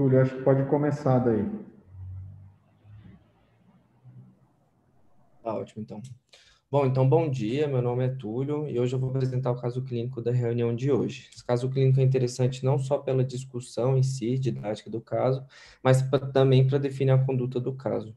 Túlio, acho que pode começar daí. Tá ótimo, então. Então, bom dia, meu nome é Túlio e hoje eu vou apresentar o caso clínico da reunião de hoje. Esse caso clínico é interessante não só pela discussão em si, didática do caso, mas também para definir a conduta do caso.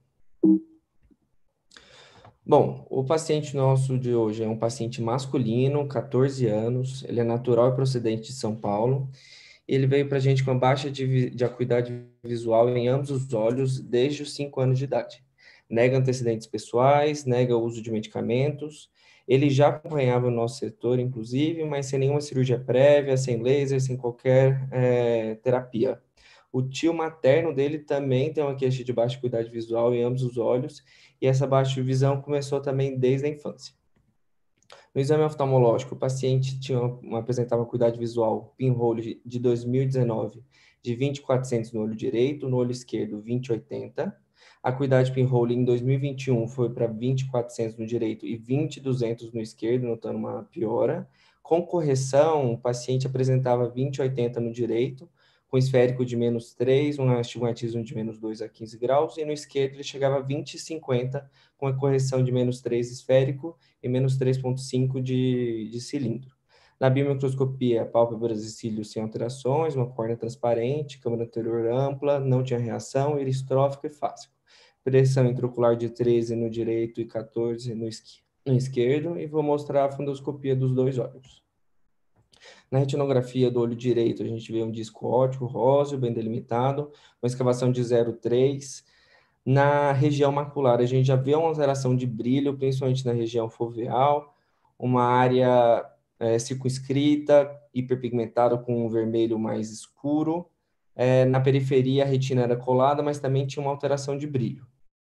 Bom, o paciente nosso de hoje é um paciente masculino, 14 anos, ele é natural e procedente de São Paulo. Ele veio para a gente com baixa de acuidade visual em ambos os olhos desde os 5 anos de idade. Nega antecedentes pessoais, nega o uso de medicamentos. Ele já acompanhava o nosso setor, inclusive, mas sem nenhuma cirurgia prévia, sem laser, sem qualquer terapia. O tio materno dele também tem uma queixa de baixa acuidade visual em ambos os olhos, e essa baixa visão começou também desde a infância. No exame oftalmológico, o paciente apresentava acuidade visual pinhole de 2019 de 20/400 no olho direito, no olho esquerdo 20/80. A acuidade pinhole em 2021 foi para 20/400 no direito e 20/200 no esquerdo, notando uma piora. Com correção, o paciente apresentava 20/80 no direito, com esférico de -3, um astigmatismo de -2 a 15 graus, e no esquerdo ele chegava a 20/50, com a correção de -3 esférico e -3,5 de cilindro. Na biomicroscopia, pálpebras e cílios sem alterações, uma córnea transparente, câmara anterior ampla, não tinha reação, iristrófico e fásico. Pressão intraocular de 13 no direito e 14 no esquerdo, e vou mostrar a fundoscopia dos dois olhos. Na retinografia do olho direito, a gente vê um disco óptico róseo, bem delimitado, uma escavação de 0,3. Na região macular, a gente já vê uma alteração de brilho, principalmente na região foveal, uma área circunscrita, hiperpigmentada com um vermelho mais escuro. Na periferia, a retina era colada, mas também tinha uma alteração de brilho.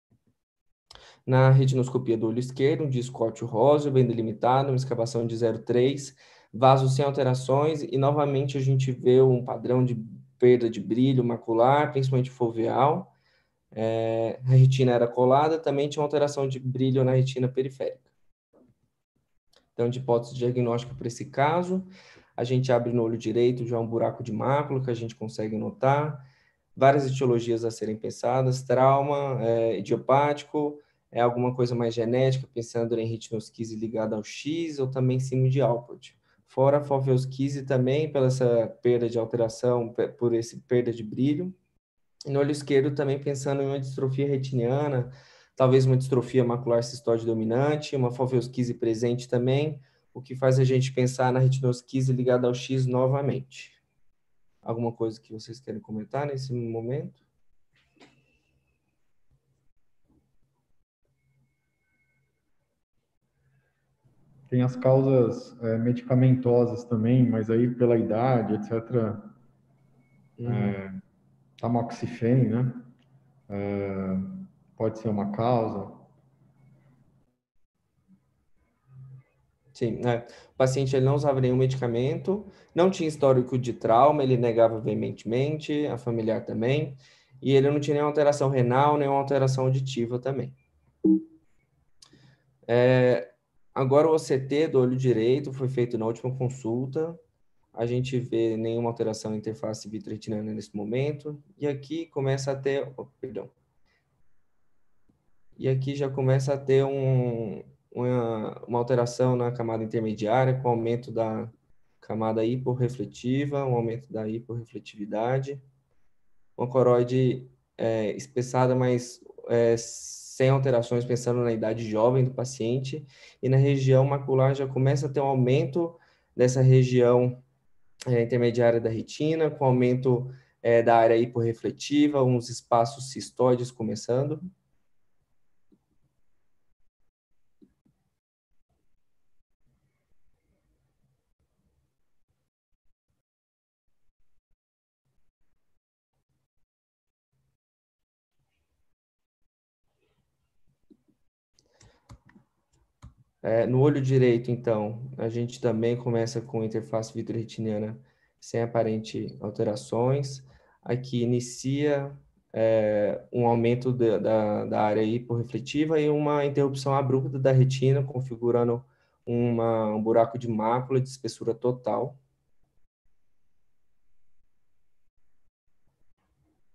Na retinoscopia do olho esquerdo, um disco óptico róseo, bem delimitado, uma escavação de 0,3, vasos sem alterações, e novamente a gente vê um padrão de perda de brilho macular, principalmente foveal. A retina era colada, também tinha uma alteração de brilho na retina periférica. Então, de hipótese diagnóstica para esse caso, a gente abre no olho direito já um buraco de mácula que a gente consegue notar, várias etiologias a serem pensadas, trauma idiopático, alguma coisa mais genética, pensando em retinosquise ligada ao X, ou também síndrome de Alport. Fora a foveosquise também, pela essa perda de alteração, por esse perda de brilho. E no olho esquerdo também pensando em uma distrofia retiniana, talvez uma distrofia macular cistoide dominante, uma foveosquise presente também, o que faz a gente pensar na retinosquise ligada ao X novamente. Alguma coisa que vocês querem comentar nesse momento? Tem as causas medicamentosas também, mas aí pela idade, etc., tamoxifene, né? Pode ser uma causa. Sim, o paciente ele não usava nenhum medicamento, não tinha histórico de trauma, ele negava veementemente, a familiar também, e ele não tinha nenhuma alteração renal, nenhuma alteração auditiva também. Agora o OCT do olho direito foi feito na última consulta, a gente vê nenhuma alteração na interface vitreoretiniana nesse momento, e aqui começa a ter, e aqui já começa a ter uma alteração na camada intermediária, com aumento da camada hiporrefletiva, um aumento da hiporrefletividade, uma coroide espessada, mas sem alterações, pensando na idade jovem do paciente, e na região macular já começa a ter um aumento dessa região intermediária da retina, com aumento da área hiporrefletiva, uns espaços cistoides começando. No olho direito, então, a gente também começa com interface vitreoretiniana sem aparente alterações. Aqui inicia um aumento da área hiporrefletiva e uma interrupção abrupta da retina, configurando um buraco de mácula de espessura total.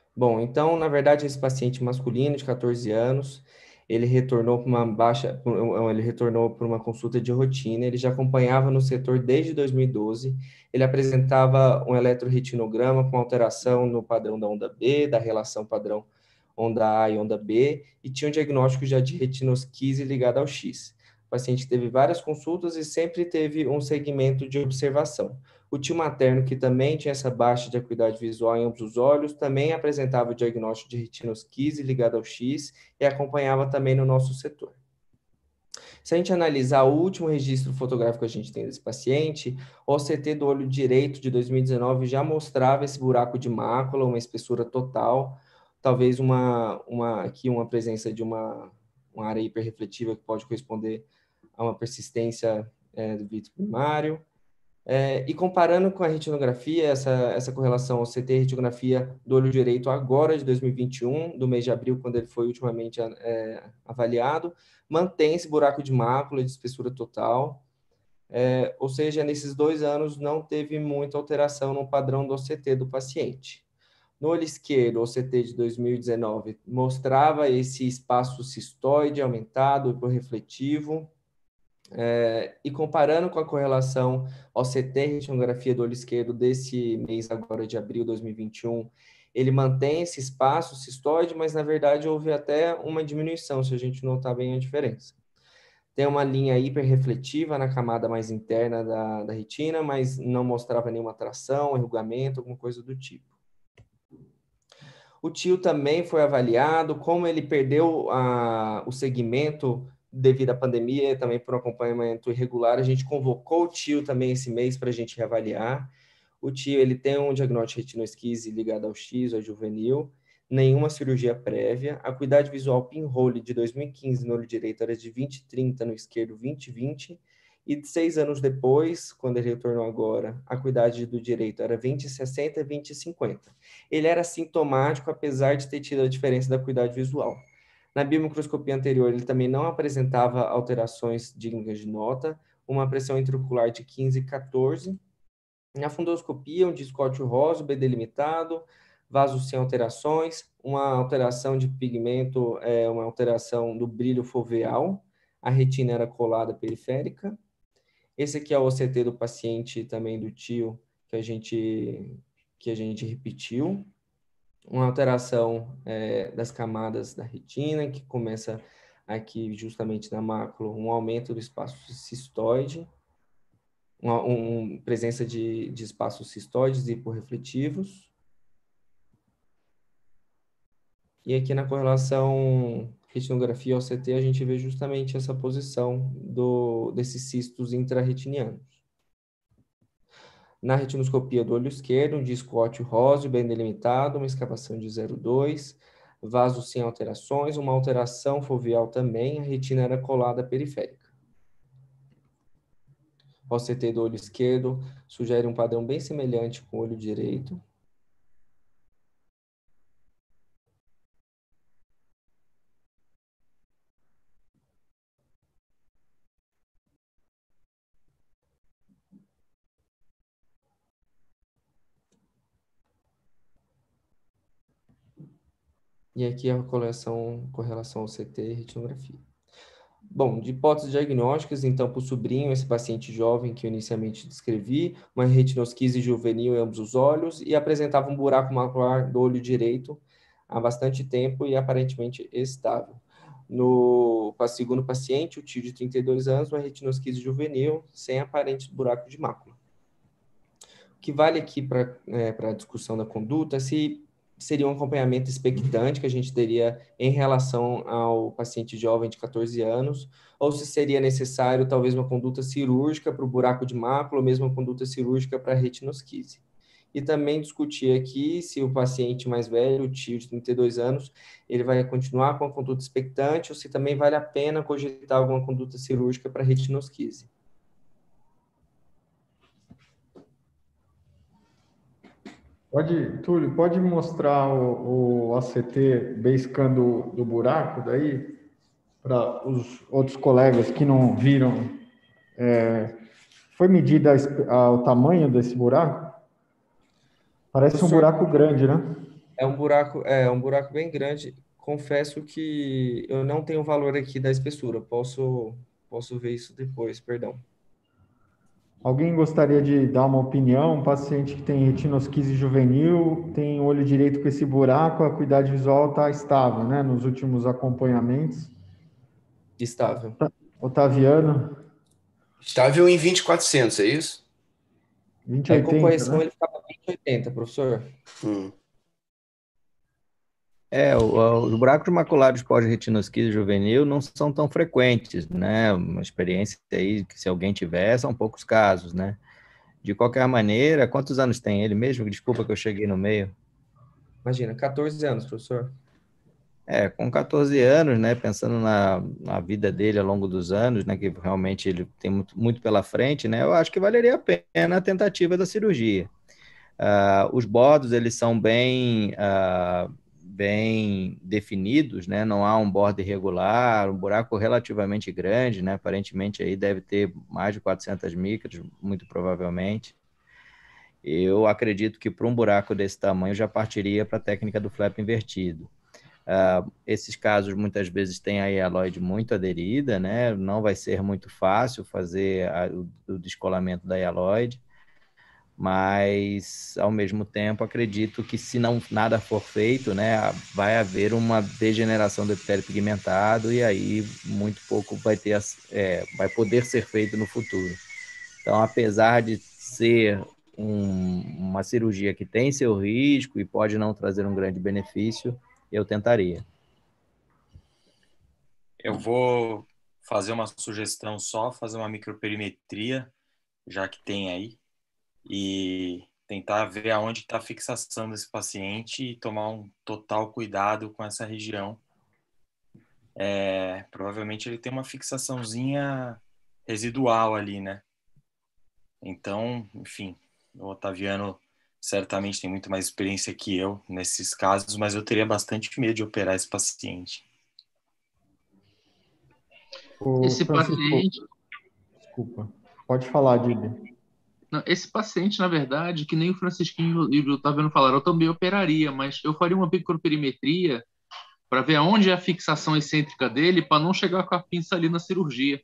Bom, então, na verdade, esse paciente masculino de 14 anos, ele retornou para ele retornou para uma consulta de rotina, ele já acompanhava no setor desde 2012, ele apresentava um eletroretinograma com alteração no padrão da onda B, da relação padrão onda A e onda B, e tinha um diagnóstico já de retinosquise ligado ao X. O paciente teve várias consultas e sempre teve um segmento de observação. O tio materno, que também tinha essa baixa de acuidade visual em ambos os olhos, também apresentava o diagnóstico de retinosquise ligado ao X e acompanhava também no nosso setor. Se a gente analisar o último registro fotográfico que a gente tem desse paciente, o OCT do olho direito de 2019 já mostrava esse buraco de mácula, uma espessura total, talvez aqui uma presença de uma área hiperrefletiva que pode corresponder a uma persistência do vítreo primário. E comparando com a retinografia, essa correlação OCT retinografia do olho direito agora de 2021, do mês de abril, quando ele foi ultimamente avaliado, mantém esse buraco de mácula de espessura total, ou seja, nesses 2 anos não teve muita alteração no padrão do OCT do paciente. No olho esquerdo, o OCT de 2019 mostrava esse espaço cistoide aumentado por refletivo, e comparando com a correlação OCT retinografia do olho esquerdo desse mês agora de abril de 2021, ele mantém esse espaço cistoide, mas na verdade houve até uma diminuição, se a gente notar bem a diferença. Tem uma linha hiperrefletiva na camada mais interna da retina, mas não mostrava nenhuma tração, enrugamento, alguma coisa do tipo. O tio também foi avaliado, como ele perdeu o segmento devido à pandemia, também por um acompanhamento irregular, a gente convocou o tio também esse mês para a gente reavaliar. O tio, ele tem um diagnóstico de retinosquise ligado ao X, ou juvenil, nenhuma cirurgia prévia, a acuidade visual pinhole de 2015 no olho direito era de 20/30, no esquerdo 20/20, e 6 anos depois, quando ele retornou agora, a acuidade do direito era 20/60 e 20/50. Ele era sintomático, apesar de ter tido a diferença da acuidade visual. Na biomicroscopia anterior, ele também não apresentava alterações dignas de nota, uma pressão intraocular de 15/14. Na fundoscopia, um disco óptico rosa, bem delimitado, vasos sem alterações, uma alteração de pigmento, uma alteração do brilho foveal, a retina era colada periférica. Esse aqui é o OCT do paciente, também do tio, que a gente repetiu. Uma alteração das camadas da retina, que começa aqui justamente na mácula, um aumento do espaço cistoide, presença de espaços cistoides hiporrefletivos. E aqui na correlação retinografia OCT, a gente vê justamente essa posição desses cistos intrarretinianos. Na retinoscopia do olho esquerdo, um disco óptico róseo bem delimitado, uma escavação de 0,2, vaso sem alterações, uma alteração foveal também, a retina era colada periférica. O OCT do olho esquerdo sugere um padrão bem semelhante com o olho direito. E aqui a correlação OCT e retinografia. Bom, de hipóteses diagnósticas, então, para o sobrinho, esse paciente jovem que eu inicialmente descrevi, uma retinosquise juvenil em ambos os olhos e apresentava um buraco macular do olho direito há bastante tempo e aparentemente estável. No segundo paciente, o tio de 32 anos, uma retinosquise juvenil sem aparente buraco de mácula. O que vale aqui para a discussão da conduta é se seria um acompanhamento expectante que a gente teria em relação ao paciente jovem de 14 anos, ou se seria necessário talvez uma conduta cirúrgica para o buraco de mácula, ou mesmo uma conduta cirúrgica para a retinosquise. E também discutir aqui se o paciente mais velho, o tio de 32 anos, ele vai continuar com a conduta expectante, ou se também vale a pena cogitar alguma conduta cirúrgica para a retinosquise. Túlio, pode mostrar o ACT Basecamp do buraco daí, para os outros colegas que não viram? Foi medida o tamanho desse buraco? Parece um buraco grande, né? É um buraco bem grande. Confesso que eu não tenho o valor aqui da espessura. Posso ver isso depois, perdão. Alguém gostaria de dar uma opinião? Um paciente que tem retinosquise juvenil, tem olho direito com esse buraco, a acuidade visual está estável, né? Nos últimos acompanhamentos. Estável. Otaviano, Estável em 20/400, é isso? 20/80, Com correção né? ele ficava 20/80, professor. Hum. Os buracos maculares pós-retinosquise juvenil não são tão frequentes, né? Uma experiência aí que se alguém tiver, são poucos casos, né? De qualquer maneira, quantos anos tem ele mesmo? Desculpa que eu cheguei no meio. Imagina, 14 anos, professor. Com 14 anos, né? Pensando na vida dele ao longo dos anos, né? Que realmente ele tem muito pela frente, né? Eu acho que valeria a pena a tentativa da cirurgia. Os bordos, eles são bem definidos, né? Não há um bordo irregular, um buraco relativamente grande, né? Aparentemente aí deve ter mais de 400 micras, muito provavelmente. Eu acredito que para um buraco desse tamanho já partiria para a técnica do flap invertido. Esses casos muitas vezes têm a hialoide muito aderida, né? Não vai ser muito fácil fazer o descolamento da hialoide, mas ao mesmo tempo acredito que se nada for feito, né, vai haver uma degeneração do epitélio pigmentado e aí muito pouco vai poder ser feito no futuro. Então, apesar de ser uma cirurgia que tem seu risco e pode não trazer um grande benefício, eu tentaria. Eu vou fazer uma sugestão só, fazer uma microperimetria, já que tem aí, e tentar ver aonde está a fixação desse paciente e tomar um total cuidado com essa região. Provavelmente ele tem uma fixaçãozinha residual ali, né? Então, enfim, o Otaviano certamente tem muito mais experiência que eu nesses casos, mas eu teria bastante medo de operar esse paciente. Esse paciente... Desculpa. Pode falar, Didi. Esse paciente, na verdade, que nem o Francisquinho e o Otaviano falaram, eu também operaria, mas eu faria uma microperimetria para ver aonde é a fixação excêntrica dele, para não chegar com a pinça ali na cirurgia.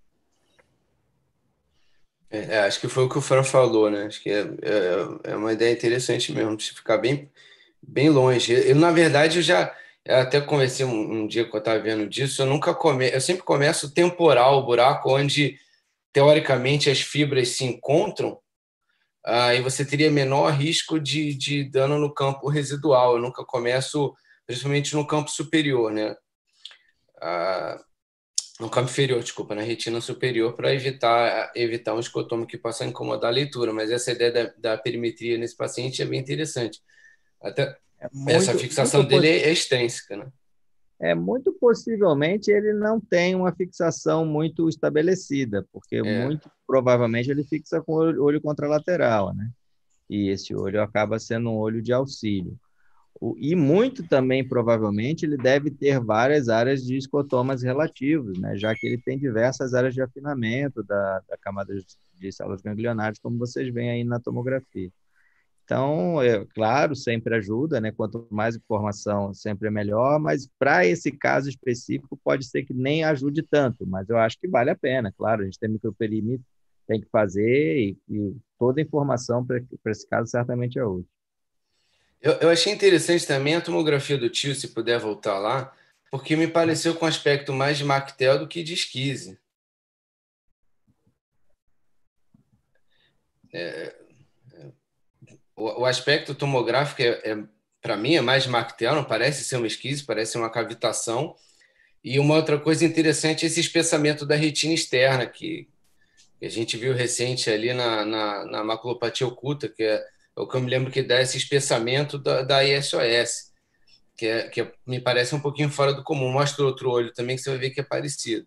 Acho que foi o que o Fran falou, né? Acho que é uma ideia interessante mesmo, de ficar bem, bem longe. Na verdade, eu até conversei um dia que eu estava vendo disso, eu sempre começo temporal o buraco, onde, teoricamente, as fibras se encontram, e você teria menor risco de dano no campo residual. Eu nunca começo, principalmente no campo superior, né? No campo inferior, desculpa, na retina superior, para evitar um escotoma que possa incomodar a leitura. Mas essa ideia da perimetria nesse paciente é bem interessante. Até essa fixação dele é extrínseca, né? Muito possivelmente ele não tem uma fixação muito estabelecida, porque muito provavelmente ele fixa com o olho contralateral, né? E esse olho acaba sendo um olho de auxílio. E muito também, provavelmente, ele deve ter várias áreas de escotomas relativos, né? Já que ele tem diversas áreas de afinamento da camada de células ganglionares, como vocês veem aí na tomografia. Então, claro, sempre ajuda, né? Quanto mais informação, sempre é melhor, mas para esse caso específico, pode ser que nem ajude tanto, mas eu acho que vale a pena, claro, a gente tem microperímetro, tem que fazer, e toda informação para esse caso certamente é útil. Eu achei interessante também a tomografia do tio, se puder voltar lá, porque me pareceu com um aspecto mais de Mactel do que de esquise. O aspecto tomográfico, para mim, é mais de Mactel, não parece ser uma esquise, parece ser uma cavitação. E uma outra coisa interessante é esse espessamento da retina externa, que a gente viu recente ali na maculopatia oculta, que é o que eu me lembro que dá esse espessamento da ISOS, que me parece um pouquinho fora do comum. Mostra o outro olho também, que você vai ver que é parecido.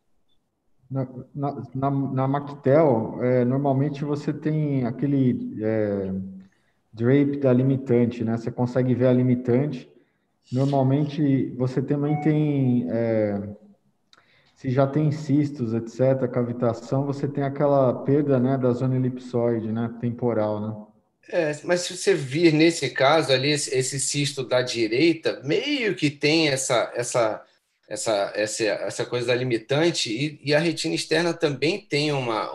Na Mactel, normalmente você tem aquele drape da limitante, né? Você consegue ver a limitante. Normalmente, você também tem... se já tem cistos, etc., cavitação, você tem aquela perda, né, da zona elipsoide, né, temporal, né? Mas se você vir nesse caso ali, esse cisto da direita, meio que tem essa coisa da limitante, e a retina externa também tem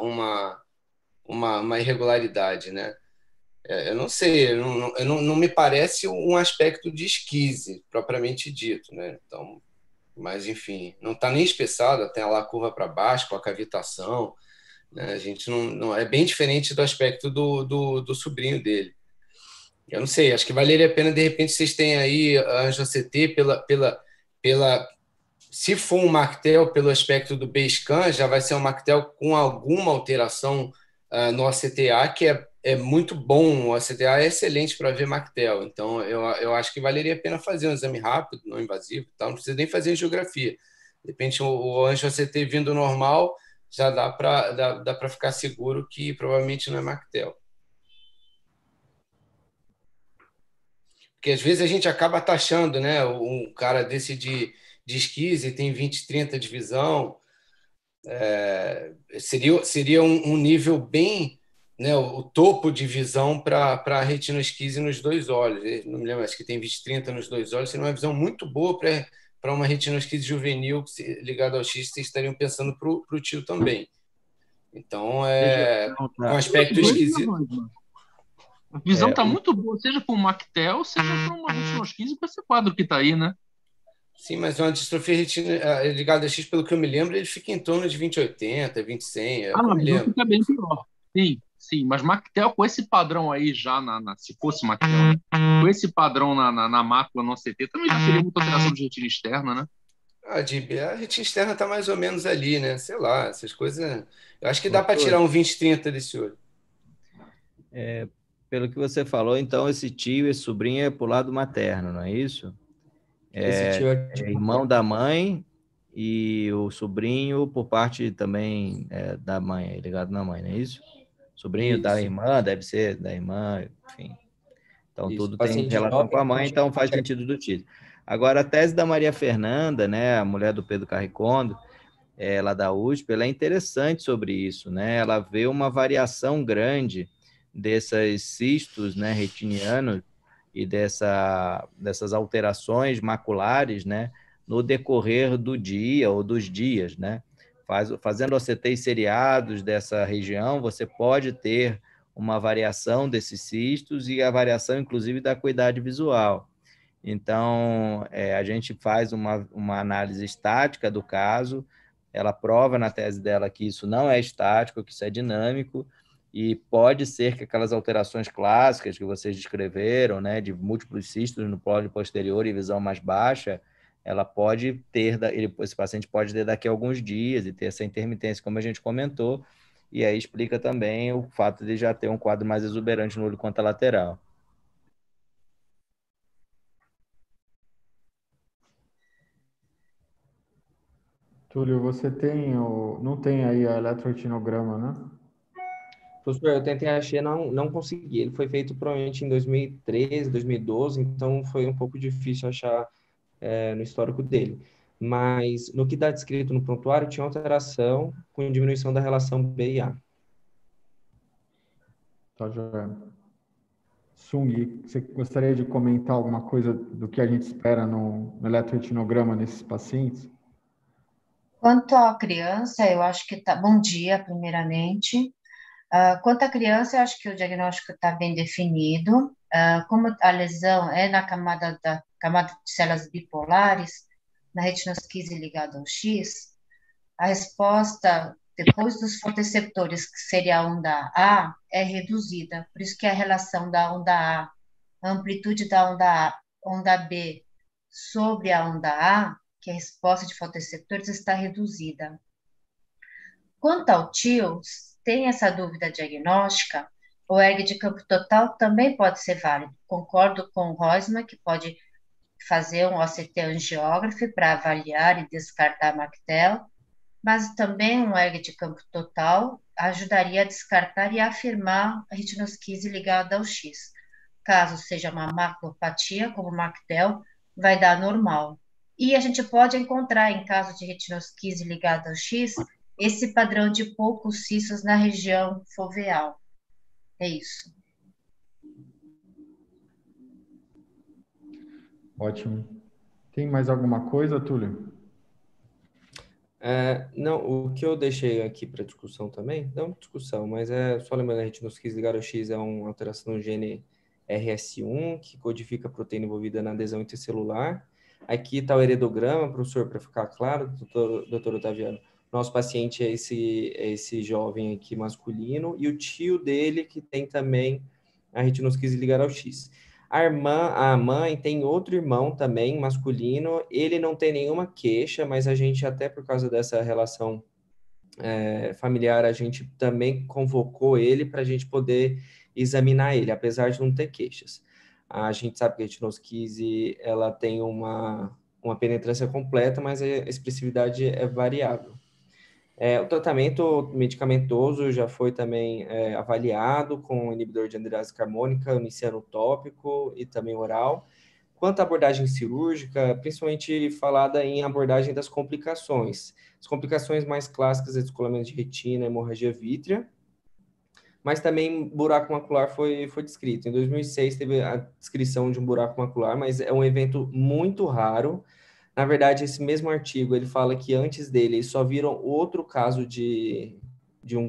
uma irregularidade, né? Eu não sei, não me parece um aspecto de esquise, propriamente dito, né? Então, mas, enfim, não está nem espessada, tem lá a curva para baixo, com a cavitação, né? A gente não é bem diferente do aspecto do sobrinho dele. Eu não sei, acho que valeria a pena, de repente, vocês têm aí a AngioCT pela se for um Martel pelo aspecto do B-scan, já vai ser um Martel com alguma alteração no ACTA, que é muito bom. O ACTA é excelente para ver Martel. Então, eu acho que valeria a pena fazer um exame rápido, não invasivo, tal. Não precisa nem fazer angiografia. De repente, o AngioCT vindo normal, já dá para ficar seguro que provavelmente não é Martel. Porque às vezes a gente acaba taxando, né? Um cara desse de esquise tem 20, 30 de visão. Seria um nível bem, né, o topo de visão para a retinosquise nos dois olhos. Não me lembro, acho que tem 20, 30 nos dois olhos. Seria uma visão muito boa para uma retinosquise juvenil ligada ao X, vocês estariam pensando para o tio também. Então, Deixa eu com perguntar. aspecto esquisito. A visão está muito boa, seja para um Mactel, seja para uma retinosquise, com esse quadro que está aí, né? Sim, mas uma distrofia ligada a X, pelo que eu me lembro, ele fica em torno de 20/80, 20/100. A visão fica bem pior. Sim, mas Mactel com esse padrão aí já, se fosse Mactel, né? Com esse padrão na mácula no CT, também já seria muita alteração de retina externa, né? A retina externa está mais ou menos ali, né? Sei lá, essas coisas. Eu acho que dá para tirar um 20/30 desse olho. Pelo que você falou, então, esse tio, esse sobrinho é pro lado materno, não é isso? Esse tio é irmão da mãe e o sobrinho por parte também da mãe, ligado na mãe, não é isso? Sobrinho da irmã, deve ser da irmã, enfim. Então, tudo tem relação com a mãe, então faz sentido do tio. Agora, a tese da Maria Fernanda, né, a mulher do Pedro Carricondo, lá da USP, ela é interessante sobre isso, né? Ela vê uma variação grande desses cistos, né, retinianos e dessas alterações maculares, né, no decorrer do dia ou dos dias, né? Fazendo OCTs seriados dessa região, você pode ter uma variação desses cistos e a variação, inclusive, da acuidade visual. Então, a gente faz uma análise estática do caso, ela prova na tese dela que isso não é estático, que isso é dinâmico, e pode ser que aquelas alterações clássicas que vocês descreveram, né, de múltiplos cistos no plano posterior e visão mais baixa, ela pode ter, esse paciente pode ter daqui a alguns dias e ter essa intermitência, como a gente comentou, e aí explica também o fato de já ter um quadro mais exuberante no olho contralateral. Túlio, você não tem aí a eletroretinograma, né? Professor, eu tentei achar, não consegui. Ele foi feito provavelmente em 2013, 2012, então foi um pouco difícil achar no histórico dele. Mas no que está descrito no prontuário, tinha alteração com diminuição da relação B e A. Tá, joia. Sung, você gostaria de comentar alguma coisa do que a gente espera no eletroretinograma nesses pacientes? Quanto à criança, eu acho que tá. Bom dia, primeiramente. Quanto à criança, eu acho que o diagnóstico está bem definido. Como a lesão é na camada de células bipolares, na retinosquise ligada ao X, a resposta, depois dos fotoreceptores, que seria a onda A, é reduzida. Por isso que a relação da onda A, a amplitude da onda B sobre a onda A, que é a resposta de fotoreceptores, está reduzida. Quanto ao tio, tem essa dúvida diagnóstica, o ERG de campo total também pode ser válido. Concordo com o Roisman, que pode fazer um OCT angiógrafo para avaliar e descartar Mactel, mas também um ERG de campo total ajudaria a descartar e afirmar a retinosquise ligada ao X. Caso seja uma maculopatia, como Mactel, vai dar normal. E a gente pode encontrar, em caso de retinosquise ligada ao X, esse padrão de poucos cistos na região foveal. É isso. Ótimo. Tem mais alguma coisa, Túlio? Não, o que eu deixei aqui para discussão também, não discussão, mas só lembrando, a retinosquise ligado-X é uma alteração no gene RS1, que codifica a proteína envolvida na adesão intercelular. Aqui está o heredograma, professor, para ficar claro, doutor Otaviano. Nosso paciente é esse jovem aqui masculino, e o tio dele que tem também a retinosquise ligada ao X. A mãe tem outro irmão também, masculino. Ele não tem nenhuma queixa, mas a gente, até por causa dessa relação familiar, a gente também convocou ele para a gente poder examinar ele, apesar de não ter queixas. A gente sabe que a retinosquise, ela tem uma penetrância completa, mas a expressividade é variável. O tratamento medicamentoso já foi também avaliado com inibidor de andrase carbônica, iniciando tópico e também oral. Quanto à abordagem cirúrgica, principalmente falada em abordagem das complicações. As complicações mais clássicas é descolamento de retina, hemorragia vítrea, mas também buraco macular foi descrito. Em 2006 teve a descrição de um buraco macular, mas é um evento muito raro. Na verdade, esse mesmo artigo, ele fala que antes dele, eles só viram outro caso de um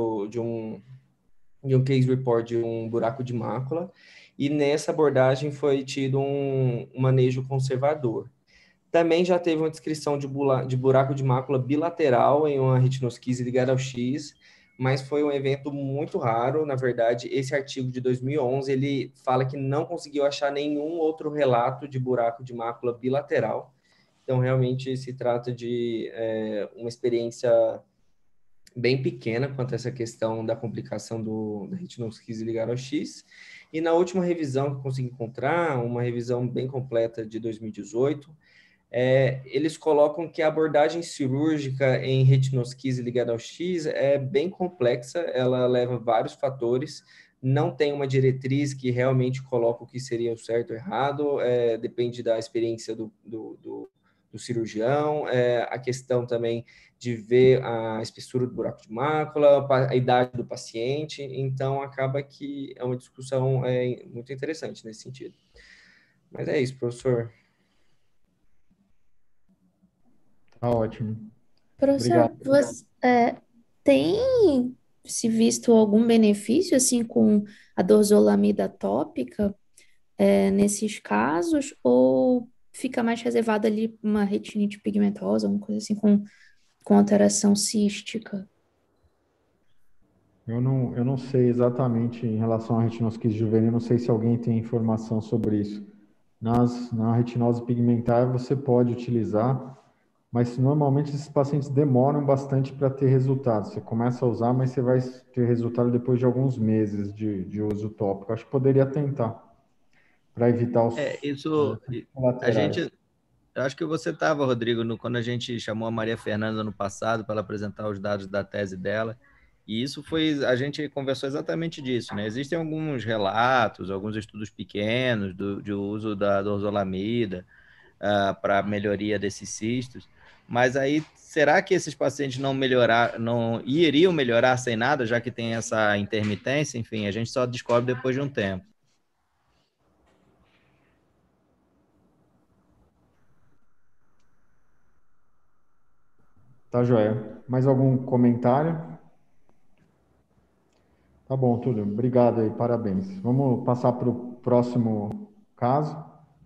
case report de um buraco de mácula, e nessa abordagem foi tido um manejo conservador. Também já teve uma descrição de buraco de mácula bilateral em uma retinosquise ligada ao X, mas foi um evento muito raro. Na verdade, esse artigo de 2011, ele fala que não conseguiu achar nenhum outro relato de buraco de mácula bilateral. Então, realmente, se trata de uma experiência bem pequena quanto a essa questão da complicação da retinosquise ligada ao X. E na última revisão que eu consegui encontrar, uma revisão bem completa de 2018, eles colocam que a abordagem cirúrgica em retinosquise ligada ao X é bem complexa, ela leva vários fatores, não tem uma diretriz que realmente coloca o que seria o certo ou errado, depende da experiência do cirurgião, a questão também de ver a espessura do buraco de mácula, a idade do paciente, então acaba que é uma discussão muito interessante nesse sentido. Mas é isso, professor. Tá ótimo. Professor, Obrigado. você tem se visto algum benefício assim com a dorzolamida tópica nesses casos, ou fica mais reservado ali para uma retinite pigmentosa, uma coisa assim com alteração cística? Eu não sei exatamente em relação à retinosquise juvenil, não sei se alguém tem informação sobre isso. Na retinose pigmentar você pode utilizar, mas normalmente esses pacientes demoram bastante para ter resultado. Você começa a usar, mas você vai ter resultado depois de alguns meses de uso tópico. Acho que poderia tentar, para evitar os Isso, a colaterais. gente, eu acho que você estava, Rodrigo, quando a gente chamou a Maria Fernanda no passado para ela apresentar os dados da tese dela, e isso foi, a gente conversou exatamente disso, né? Existem alguns relatos, alguns estudos pequenos de uso da dorzolamida para melhoria desses cistos, mas aí será que esses pacientes não iriam melhorar sem nada, já que tem essa intermitência? Enfim, a gente só descobre depois de um tempo. Tá, joia. Mais algum comentário? Tá bom, Túlio. Obrigado aí, parabéns. Vamos passar para o próximo caso.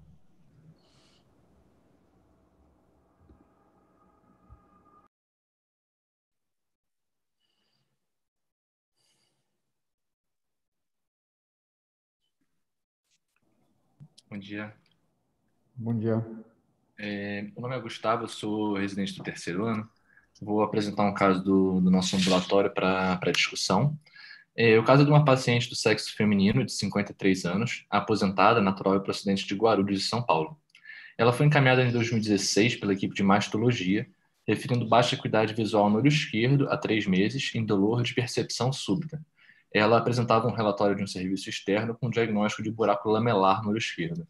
Bom dia. Bom dia. Meu nome é Gustavo, eu sou residente do terceiro ano. Vou apresentar um caso do nosso ambulatório para discussão. O caso é de uma paciente do sexo feminino de 53 anos, aposentada, natural e procedente de Guarulhos, de São Paulo. Ela foi encaminhada em 2016 pela equipe de mastologia, referindo baixa acuidade visual no olho esquerdo há 3 meses, indolor de percepção súbita. Ela apresentava um relatório de um serviço externo com diagnóstico de buraco lamelar no olho esquerdo.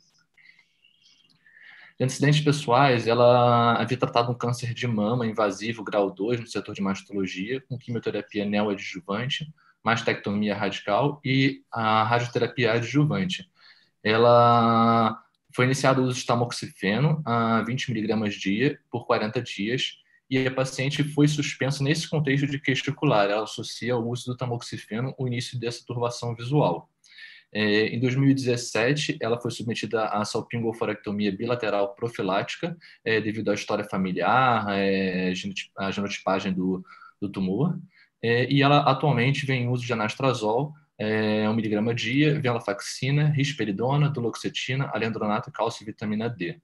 De antecedentes pessoais, ela havia tratado um câncer de mama invasivo grau 2 no setor de mastologia, com quimioterapia neoadjuvante, mastectomia radical e a radioterapia adjuvante. Ela Foi iniciado o uso de tamoxifeno a 20 miligramas dia por 40 dias e a paciente foi suspensa nesse contexto de queixa ocular. Ela associa ao uso do tamoxifeno o início dessa turbação visual. Em 2017, ela foi submetida à salpingo-oforectomia bilateral profilática devido à história familiar, à genotipagem do tumor. E ela atualmente vem em uso de anastrozol, 1 miligrama dia, venlafaxina, risperidona, duloxetina, alendronato, cálcio e vitamina D.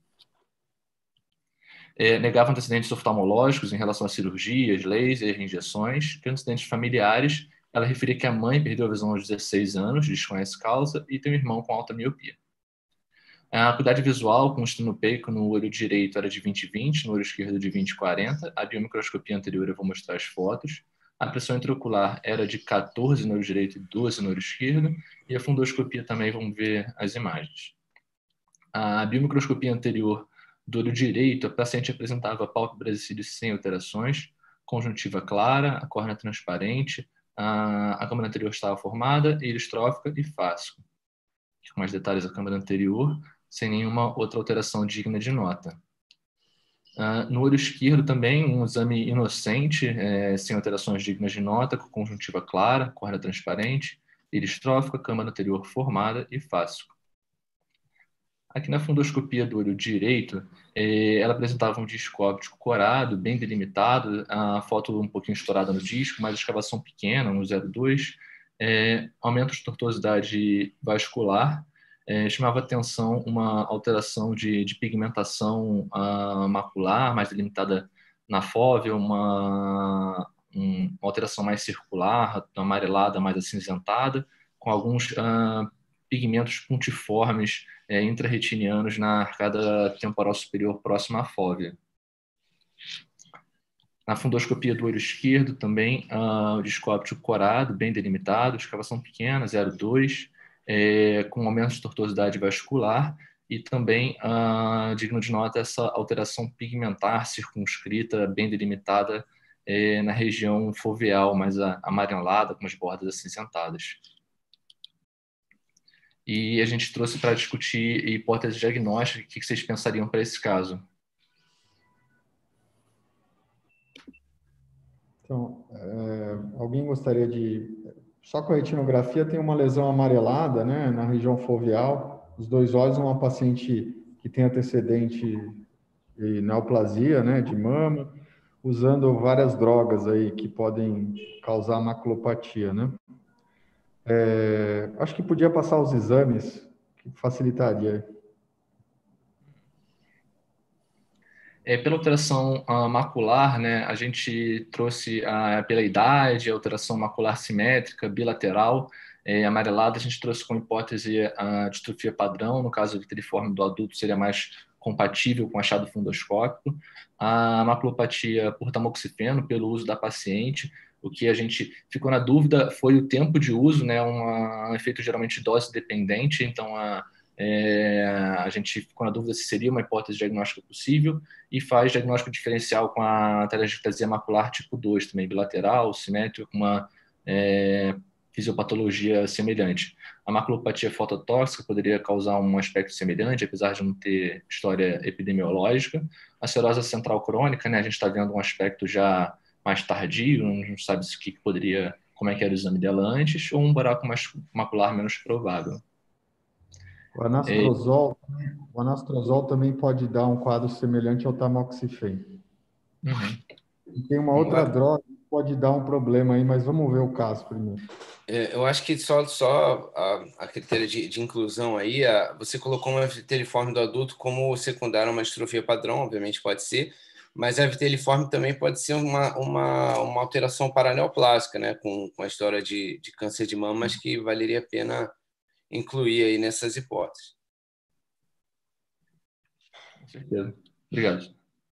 Negava antecedentes oftalmológicos em relação a cirurgias, laser, injeções, que antecedentes familiares. Ela referia que a mãe perdeu a visão aos 16 anos, desconhece causa, e tem um irmão com alta miopia. A acuidade visual com estenopeico no olho direito era de 20/20, no olho esquerdo de 20/40. A biomicroscopia anterior eu vou mostrar as fotos. A pressão intraocular era de 14 no olho direito e 12 no olho esquerdo. E a fundoscopia também, vamos ver as imagens. A biomicroscopia anterior do olho direito, a paciente apresentava pálpebras e cílios sem alterações, conjuntiva clara, a córnea transparente, a câmara anterior estava formada, íris trófica e fáscico. Com mais detalhes a câmara anterior, sem nenhuma outra alteração digna de nota. No olho esquerdo também, um exame inocente, sem alterações dignas de nota, com conjuntiva clara, córnea transparente, íris trófica, câmara anterior formada e fáscico. Aqui na fundoscopia do olho direito, ela apresentava um disco óptico corado, bem delimitado, a foto um pouquinho estourada no disco, mas escavação pequena, no 0,2, aumento de tortuosidade vascular, chamava atenção uma alteração de pigmentação macular, mais delimitada na fóvea, uma alteração mais circular, amarelada, mais acinzentada, com alguns pigmentos pontiformes intrarretinianos na arcada temporal superior próxima à fóvea. Na fundoscopia do olho esquerdo também, o disco óptico corado, bem delimitado, escavação pequena, 0,2, com aumento de tortuosidade vascular e também, digno de nota, essa alteração pigmentar circunscrita, bem delimitada na região foveal, mais amarelada, com as bordas acinzentadas. E a gente trouxe para discutir hipótese diagnóstica. O que vocês pensariam para esse caso? Então, alguém gostaria de... Só com a retinografia tem uma lesão amarelada, né, na região foveal, os dois olhos, uma paciente que tem antecedente de neoplasia, né, de mama, usando várias drogas aí que podem causar maculopatia, né? Acho que podia passar os exames, que facilitaria. Pela alteração macular, né, a gente trouxe pela idade, a alteração macular simétrica, bilateral, amarelada, a gente trouxe como hipótese a distrofia padrão, no caso, o vitriforme do adulto seria mais compatível com achado fundoscópico. A maculopatia por tamoxifeno, pelo uso da paciente. O que a gente ficou na dúvida foi o tempo de uso, né, um efeito geralmente dose dependente, então a gente ficou na dúvida se seria uma hipótese diagnóstica possível e faz diagnóstico diferencial com a telangiectasia macular tipo 2, também bilateral, simétrica, com uma fisiopatologia semelhante. A maculopatia fototóxica poderia causar um aspecto semelhante, apesar de não ter história epidemiológica. A cirrose central crônica, né, a gente está vendo um aspecto já mais tardio, não sabe como é que era o exame dela antes, ou um buraco macular menos provável. O anastrozol também pode dar um quadro semelhante ao tamoxifeno. Uhum. E tem uma outra droga que pode dar um problema aí, mas vamos ver o caso primeiro. Eu acho que só a critério de inclusão aí, você colocou uma viteliforme do adulto como secundária a uma distrofia padrão, obviamente pode ser, mas a viteliforme também pode ser uma alteração paraneoplásica, né, com a história de câncer de mama, mas que valeria a pena incluir aí nessas hipóteses. Com certeza. Obrigado.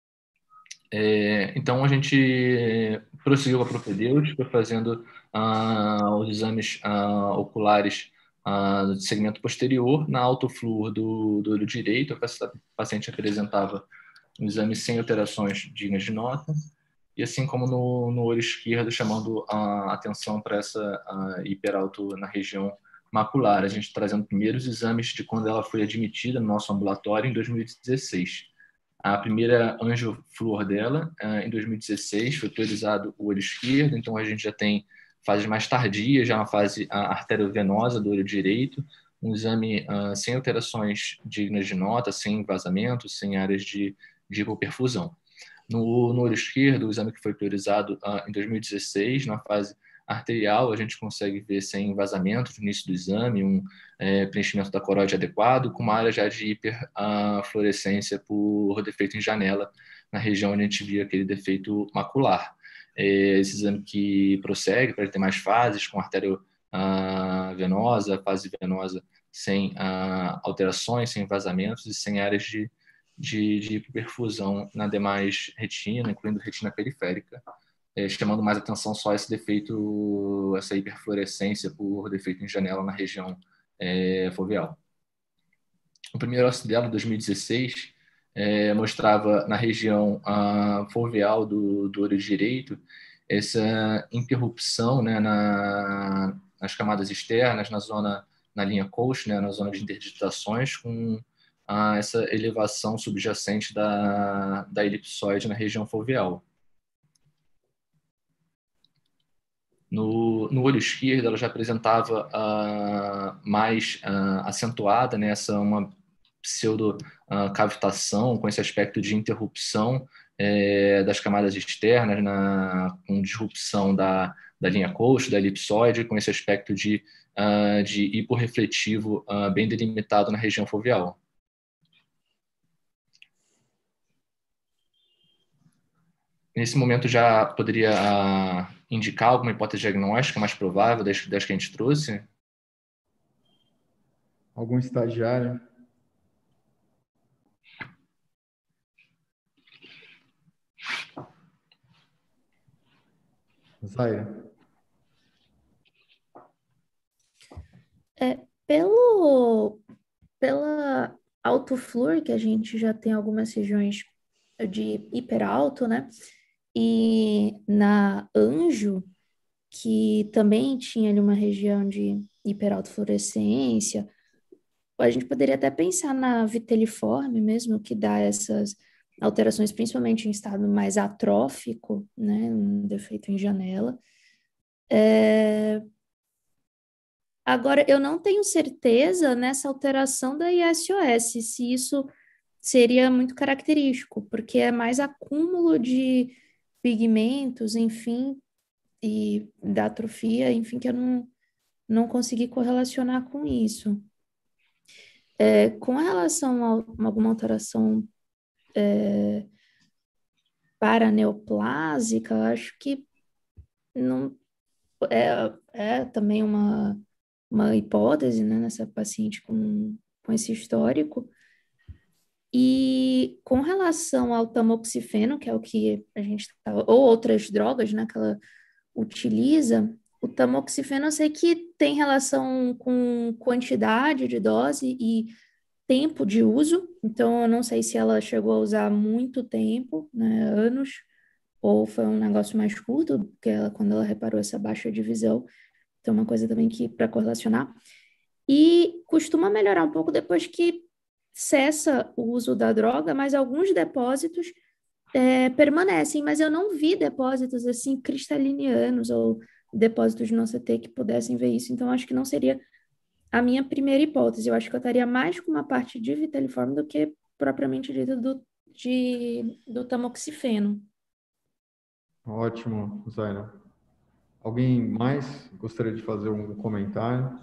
Então, a gente prosseguiu a propedêutica, fazendo os exames oculares de segmento posterior. Na autofluor do olho direito, a paciente apresentava um exame sem alterações dignas de nota, e assim como no olho esquerdo, chamando a atenção para essa hiperalto na região macular, a gente trazendo primeiros exames de quando ela foi admitida no nosso ambulatório em 2016. A primeira angioflúor dela, em 2016, foi priorizado o olho esquerdo, então a gente já tem fases mais tardias, já uma fase arteriovenosa do olho direito, um exame sem alterações dignas de nota, sem vazamento, sem áreas de hipoperfusão. No olho esquerdo, o exame que foi priorizado em 2016, na fase arterial, a gente consegue ver sem vazamento no início do exame, um preenchimento da coroide adequado, com uma área já de hiperfluorescência por defeito em janela, na região onde a gente via aquele defeito macular. Esse exame que prossegue para ele ter mais fases, com artério venosa, fase venosa sem alterações, sem vazamentos e sem áreas de hiperfusão na demais retina, incluindo retina periférica, chamando mais atenção só esse defeito, essa hiperfluorescência por defeito em janela na região foveal. O primeiro ósseo dela, 2016, mostrava na região foveal do olho direito essa interrupção, né, nas camadas externas, na linha Coast, né, na zona de interditações, com essa elevação subjacente da elipsoide na região foveal. No olho esquerdo, ela já apresentava mais acentuada, né, uma pseudocavitação com esse aspecto de interrupção das camadas externas, com disrupção da linha Coast, da elipsoide, com esse aspecto de hiporrefletivo bem delimitado na região foveal. Nesse momento já poderia indicar alguma hipótese diagnóstica mais provável das que a gente trouxe? Algum estagiário? Zaira? Pela autoflúor, que a gente já tem algumas regiões de hiperalto, né? E na anjo, que também tinha ali uma região de hiperaltofluorescência, a gente poderia até pensar na viteliforme mesmo, que dá essas alterações, principalmente em estado mais atrófico, né? Um defeito em janela. Agora, eu não tenho certeza nessa alteração da ISOS, se isso seria muito característico, porque é mais acúmulo de pigmentos, enfim, e da atrofia, enfim, que eu não consegui correlacionar com isso. Com relação a alguma alteração paraneoplásica, eu acho que não é também uma hipótese, né, nessa paciente com esse histórico. E com relação ao tamoxifeno, que é o que a gente ou outras drogas, né, que ela utiliza, o tamoxifeno eu sei que tem relação com quantidade de dose e tempo de uso, então eu não sei se ela chegou a usar muito tempo, né, anos, ou foi um negócio mais curto, porque quando ela reparou essa baixa de visão, então uma coisa também que para correlacionar. E costuma melhorar um pouco depois que cessa o uso da droga, mas alguns depósitos permanecem, mas eu não vi depósitos assim cristalinianos ou depósitos no OCT que pudessem ver isso, então acho que não seria a minha primeira hipótese. Eu acho que eu estaria mais com uma parte de viteliforme do que propriamente dito do tamoxifeno. Ótimo, Zaira. Alguém mais gostaria de fazer um comentário?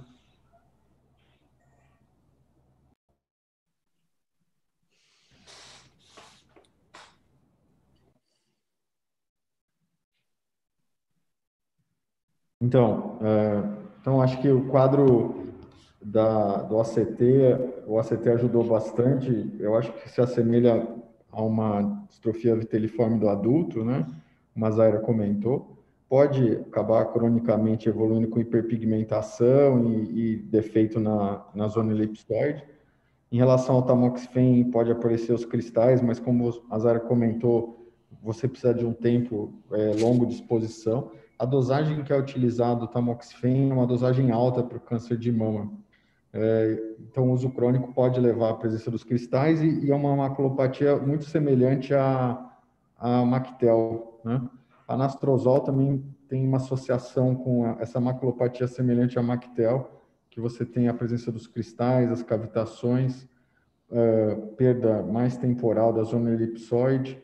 Então, acho que o quadro do ACT, o ACT ajudou bastante. Eu acho que se assemelha a uma distrofia viteliforme do adulto, né? Como a Zaira comentou. Pode acabar cronicamente evoluindo com hiperpigmentação e defeito na zona elipsoide. Em relação ao tamoxifen, pode aparecer os cristais, mas como a Zaira comentou, você precisa de um tempo longo de exposição. a dosagem que é utilizada, o tamoxifeno, é uma dosagem alta para o câncer de mama. Então, o uso crônico pode levar à presença dos cristais e é uma maculopatia muito semelhante à Mactel, né? A anastrozol também tem uma associação com essa maculopatia semelhante à Mactel, que você tem a presença dos cristais, as cavitações, perda mais temporal da zona elipsoide.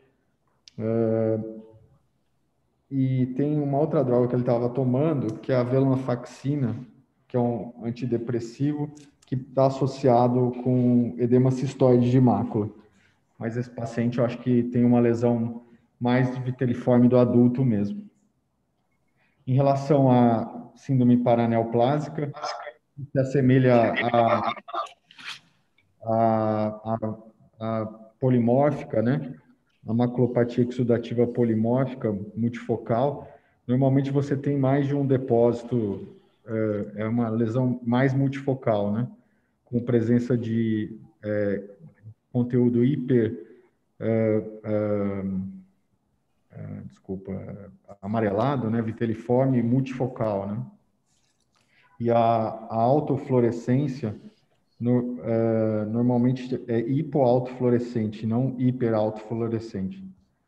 E tem uma outra droga que ele estava tomando, que é a venlafaxina, que é um antidepressivo, que está associado com edema cistoide de mácula. Mas esse paciente, eu acho que tem uma lesão mais viteliforme do adulto mesmo. Em relação à síndrome paraneoplásica, se assemelha à polimórfica, né? A maculopatia exudativa polimórfica multifocal. Normalmente você tem mais de um depósito, é uma lesão mais multifocal, né? Com presença de conteúdo amarelado, né? Viteliforme multifocal, né? E a autofluorescência normalmente é hipoautofluorescente, não hiperautofluorescente.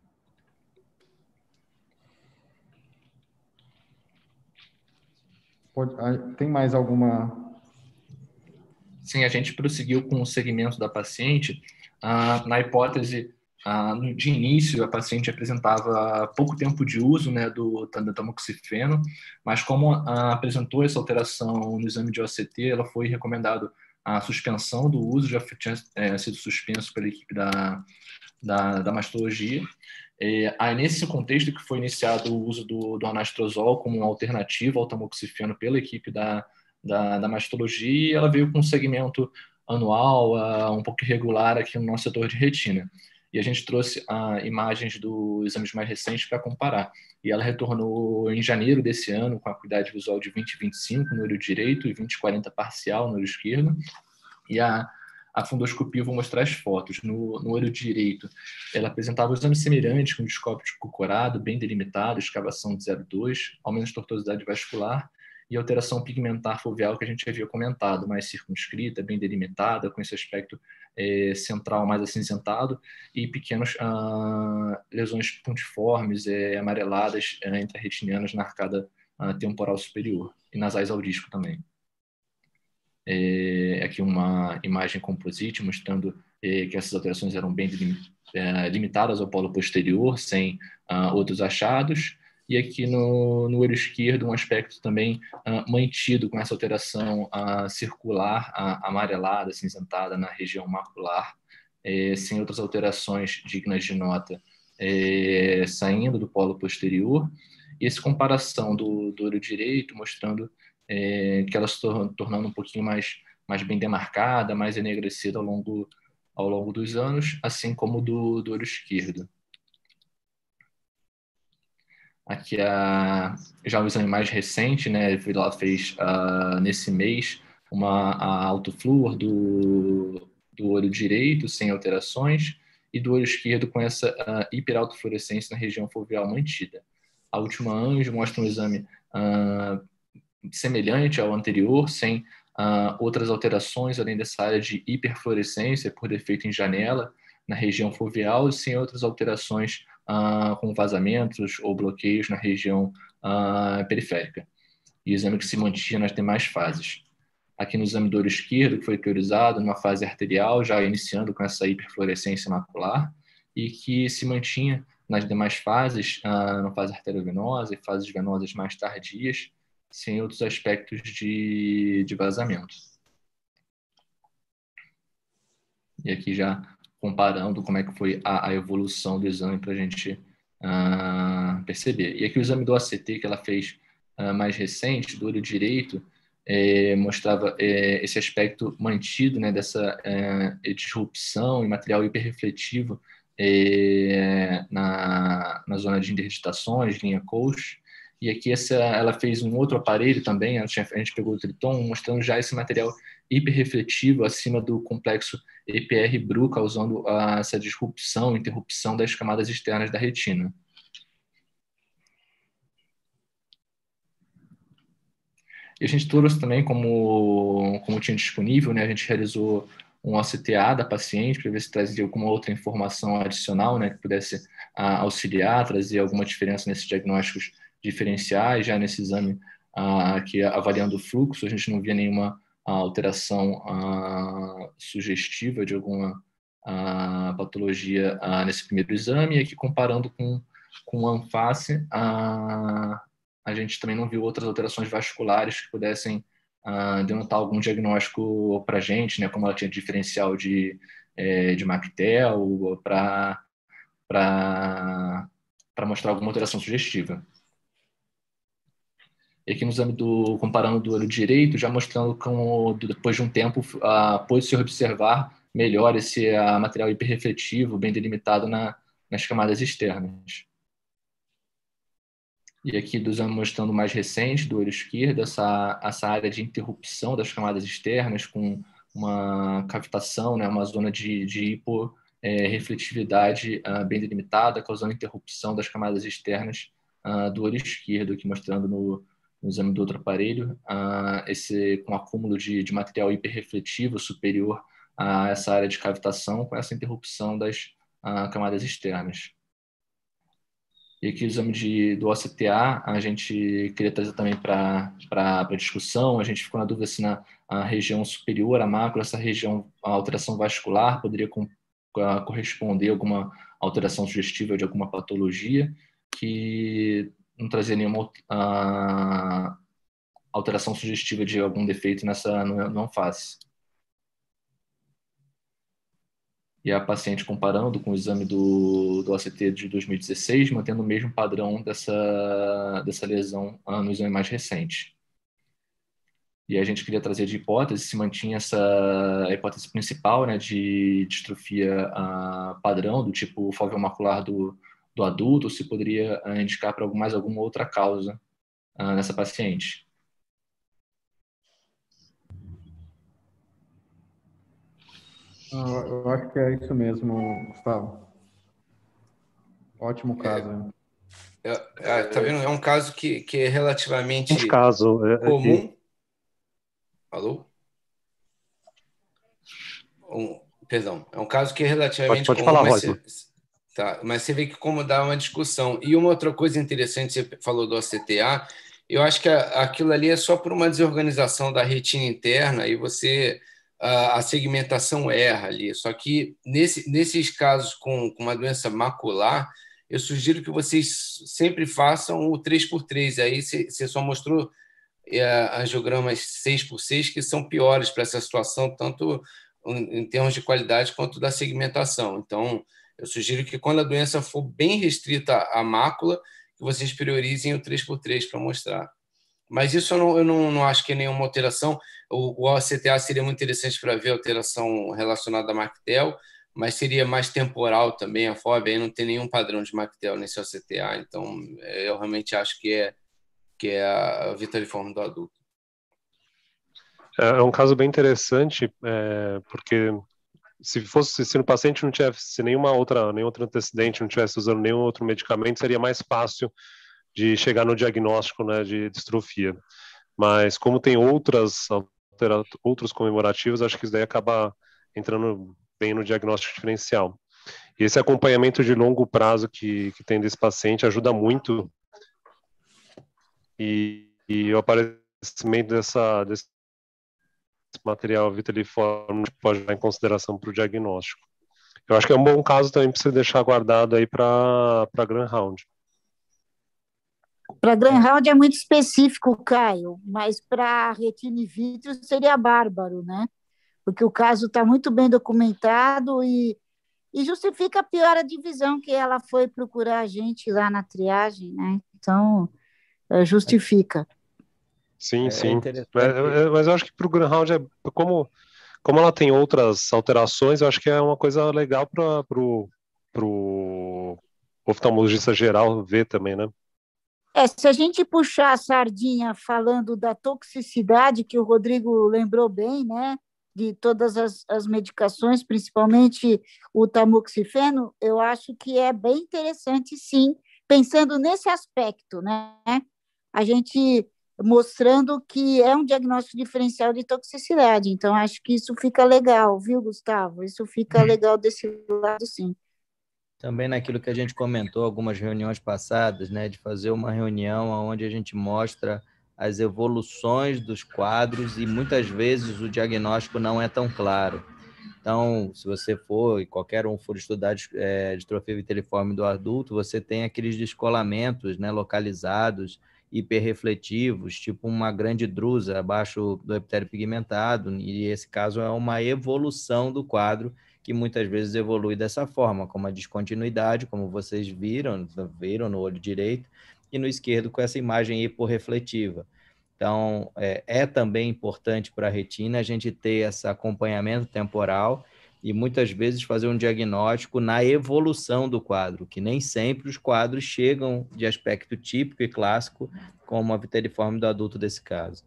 Tem mais alguma? Sim, a gente prosseguiu com o segmento da paciente. Na hipótese, de início, a paciente apresentava pouco tempo de uso, né, do tamoxifeno, mas como apresentou essa alteração no exame de OCT, ela foi recomendado a suspensão do uso, já tinha sido suspenso pela equipe da mastologia. Aí, nesse contexto que foi iniciado o uso do anastrozol como uma alternativa ao tamoxifeno pela equipe da mastologia, ela veio com um segmento anual um pouco irregular aqui no nosso setor de retina. E a gente trouxe imagens dos exames mais recentes para comparar. E ela retornou em janeiro desse ano com a acuidade visual de 20/25 no olho direito e 20/40 parcial no olho esquerdo. E a fundoscopia, eu vou mostrar as fotos. No olho direito, ela apresentava exames semelhantes, com discóptico corado, bem delimitado, escavação de 0,2, ao menos tortuosidade vascular, e alteração pigmentar foveal que a gente havia comentado, mais circunscrita, bem delimitada, com esse aspecto central mais acinzentado, e pequenas lesões pontiformes, amareladas, intrarretinianas na arcada temporal superior, e nasais ao disco também. Aqui uma imagem composite mostrando que essas alterações eram bem limitadas ao polo posterior, sem outros achados. E aqui no olho esquerdo, um aspecto também mantido com essa alteração circular, amarelada, cinzentada na região macular, sem outras alterações dignas de nota, saindo do polo posterior. E essa comparação do olho direito, mostrando que ela se tornando um pouquinho mais bem demarcada, mais enegrecida ao longo dos anos, assim como do olho esquerdo. Aqui já o exame mais recente, né? Ela fez nesse mês a autofluor do olho direito, sem alterações, e do olho esquerdo com essa hiperautofluorescência na região foveal mantida. A última anjo mostra um exame semelhante ao anterior, sem outras alterações, além dessa área de hiperfluorescência por defeito em janela na região foveal, e sem outras alterações com vazamentos ou bloqueios na região periférica. E exame que se mantinha nas demais fases. Aqui no exame do olho esquerdo, que foi priorizado numa fase arterial, já iniciando com essa hiperfluorescência macular, e que se mantinha nas demais fases, na fase arteriovenosa e fases venosas mais tardias, sem outros aspectos de vazamento. E aqui já comparando como é que foi a evolução do exame para a gente perceber. E aqui o exame do ACT que ela fez mais recente, do olho direito, mostrava esse aspecto mantido, né, dessa disrupção em material hiperrefletivo na zona de interditações, linha Coach. E aqui ela fez um outro aparelho também, a gente pegou o Triton, mostrando já esse material hiperrefletivo acima do complexo EPR-BRU, causando essa disrupção, interrupção das camadas externas da retina. E a gente trouxe também, como tinha disponível, né, a gente realizou um OCTA da paciente para ver se trazia alguma outra informação adicional, né, que pudesse auxiliar, trazer alguma diferença nesses diagnósticos diferenciais. Já nesse exame aqui, avaliando o fluxo, a gente não via nenhuma alteração sugestiva de alguma patologia nesse primeiro exame. E aqui, comparando com o ANFACE, a gente também não viu outras alterações vasculares que pudessem denotar algum diagnóstico para a gente, né, como ela tinha diferencial de MACTEL, para mostrar alguma alteração sugestiva. E aqui no exame comparando do olho direito, já mostrando como depois de um tempo pôde-se observar melhor esse material hiperrefletivo, bem delimitado nas camadas externas. E aqui do exame mostrando o mais recente, do olho esquerdo, essa área de interrupção das camadas externas, com uma cavitação, né, uma zona de hiporrefletividade bem delimitada, causando interrupção das camadas externas do olho esquerdo, aqui mostrando no exame do outro aparelho, com acúmulo de material hiperrefletivo superior a essa área de cavitação, com essa interrupção das camadas externas. E aqui o exame do OCTA, a gente queria trazer também para discussão. A gente ficou na dúvida se na região superior à mácula, essa região, a alteração vascular, poderia corresponder a alguma alteração sugestiva de alguma patologia, que não trazia nenhuma alteração sugestiva de algum defeito no ANFACE. E a paciente comparando com o exame do OCT de 2016, mantendo o mesmo padrão dessa lesão no exame mais recente. E a gente queria trazer de hipótese se mantinha a hipótese principal, né, de distrofia padrão, do tipo fóveo macular do adulto, ou se poderia indicar para mais alguma outra causa nessa paciente. Eu acho que é isso mesmo, Gustavo. Ótimo caso. Tá vendo? É um caso que é relativamente comum. Alô? Perdão. É um caso que é relativamente comum. Pode falar, Rosman. Mas você vê que como dá uma discussão. E uma outra coisa interessante, você falou do OCTA, eu acho que aquilo ali é só por uma desorganização da retina interna e a segmentação erra ali. Só que nesses casos com uma doença macular, eu sugiro que vocês sempre façam o 3x3. Aí você só mostrou angiogramas 6x6 que são piores para essa situação, tanto em termos de qualidade quanto da segmentação. Então, eu sugiro que quando a doença for bem restrita à mácula, que vocês priorizem o 3x3 para mostrar. Mas isso eu não acho que é nenhuma alteração. O OCTA seria muito interessante para ver a alteração relacionada a MACTEL, mas seria mais temporal também a FOB, aí não tem nenhum padrão de MACTEL nesse OCTA, então eu realmente acho que é a vitaliforme do adulto. É um caso bem interessante, porque se no paciente não tivesse nenhum outro antecedente, não estivesse usando nenhum outro medicamento, seria mais fácil de chegar no diagnóstico, né, de distrofia. Mas como tem outros comemorativos, acho que isso daí acaba entrando bem no diagnóstico diferencial. E esse acompanhamento de longo prazo que tem desse paciente ajuda muito, e o aparecimento desse material vitaliforme pode dar em consideração para o diagnóstico. Eu acho que é um bom caso também para você deixar guardado aí para Grandhound. Para Grandhound é muito específico, Caio, mas para retina in vitro seria bárbaro, né? Porque o caso está muito bem documentado e justifica a piora de visão que ela foi procurar a gente lá na triagem, né? Então, justifica. Sim. Mas eu acho que para o Grandhound, como ela tem outras alterações, eu acho que é uma coisa legal para o oftalmologista geral ver também, né? Se a gente puxar a sardinha falando da toxicidade, que o Rodrigo lembrou bem, né, de todas as medicações, principalmente o tamoxifeno, eu acho que é bem interessante, sim, pensando nesse aspecto, né? A gente mostrando que é um diagnóstico diferencial de toxicidade. Então, acho que isso fica legal, viu, Gustavo? Isso fica legal desse lado, sim. Também naquilo que a gente comentou algumas reuniões passadas, né, de fazer uma reunião onde a gente mostra as evoluções dos quadros e muitas vezes o diagnóstico não é tão claro. Então, se você for, e qualquer um for estudar distrofia viteliforme do adulto, você tem aqueles descolamentos, né, localizados, hiperrefletivos, tipo uma grande drusa abaixo do epitélio pigmentado, e esse caso é uma evolução do quadro, que muitas vezes evolui dessa forma, como a descontinuidade, como vocês viram no olho direito, e no esquerdo com essa imagem hiporrefletiva. Então, é também importante para a retina a gente ter esse acompanhamento temporal e muitas vezes fazer um diagnóstico na evolução do quadro, que nem sempre os quadros chegam de aspecto típico e clássico, como a viteliforme do adulto desse caso.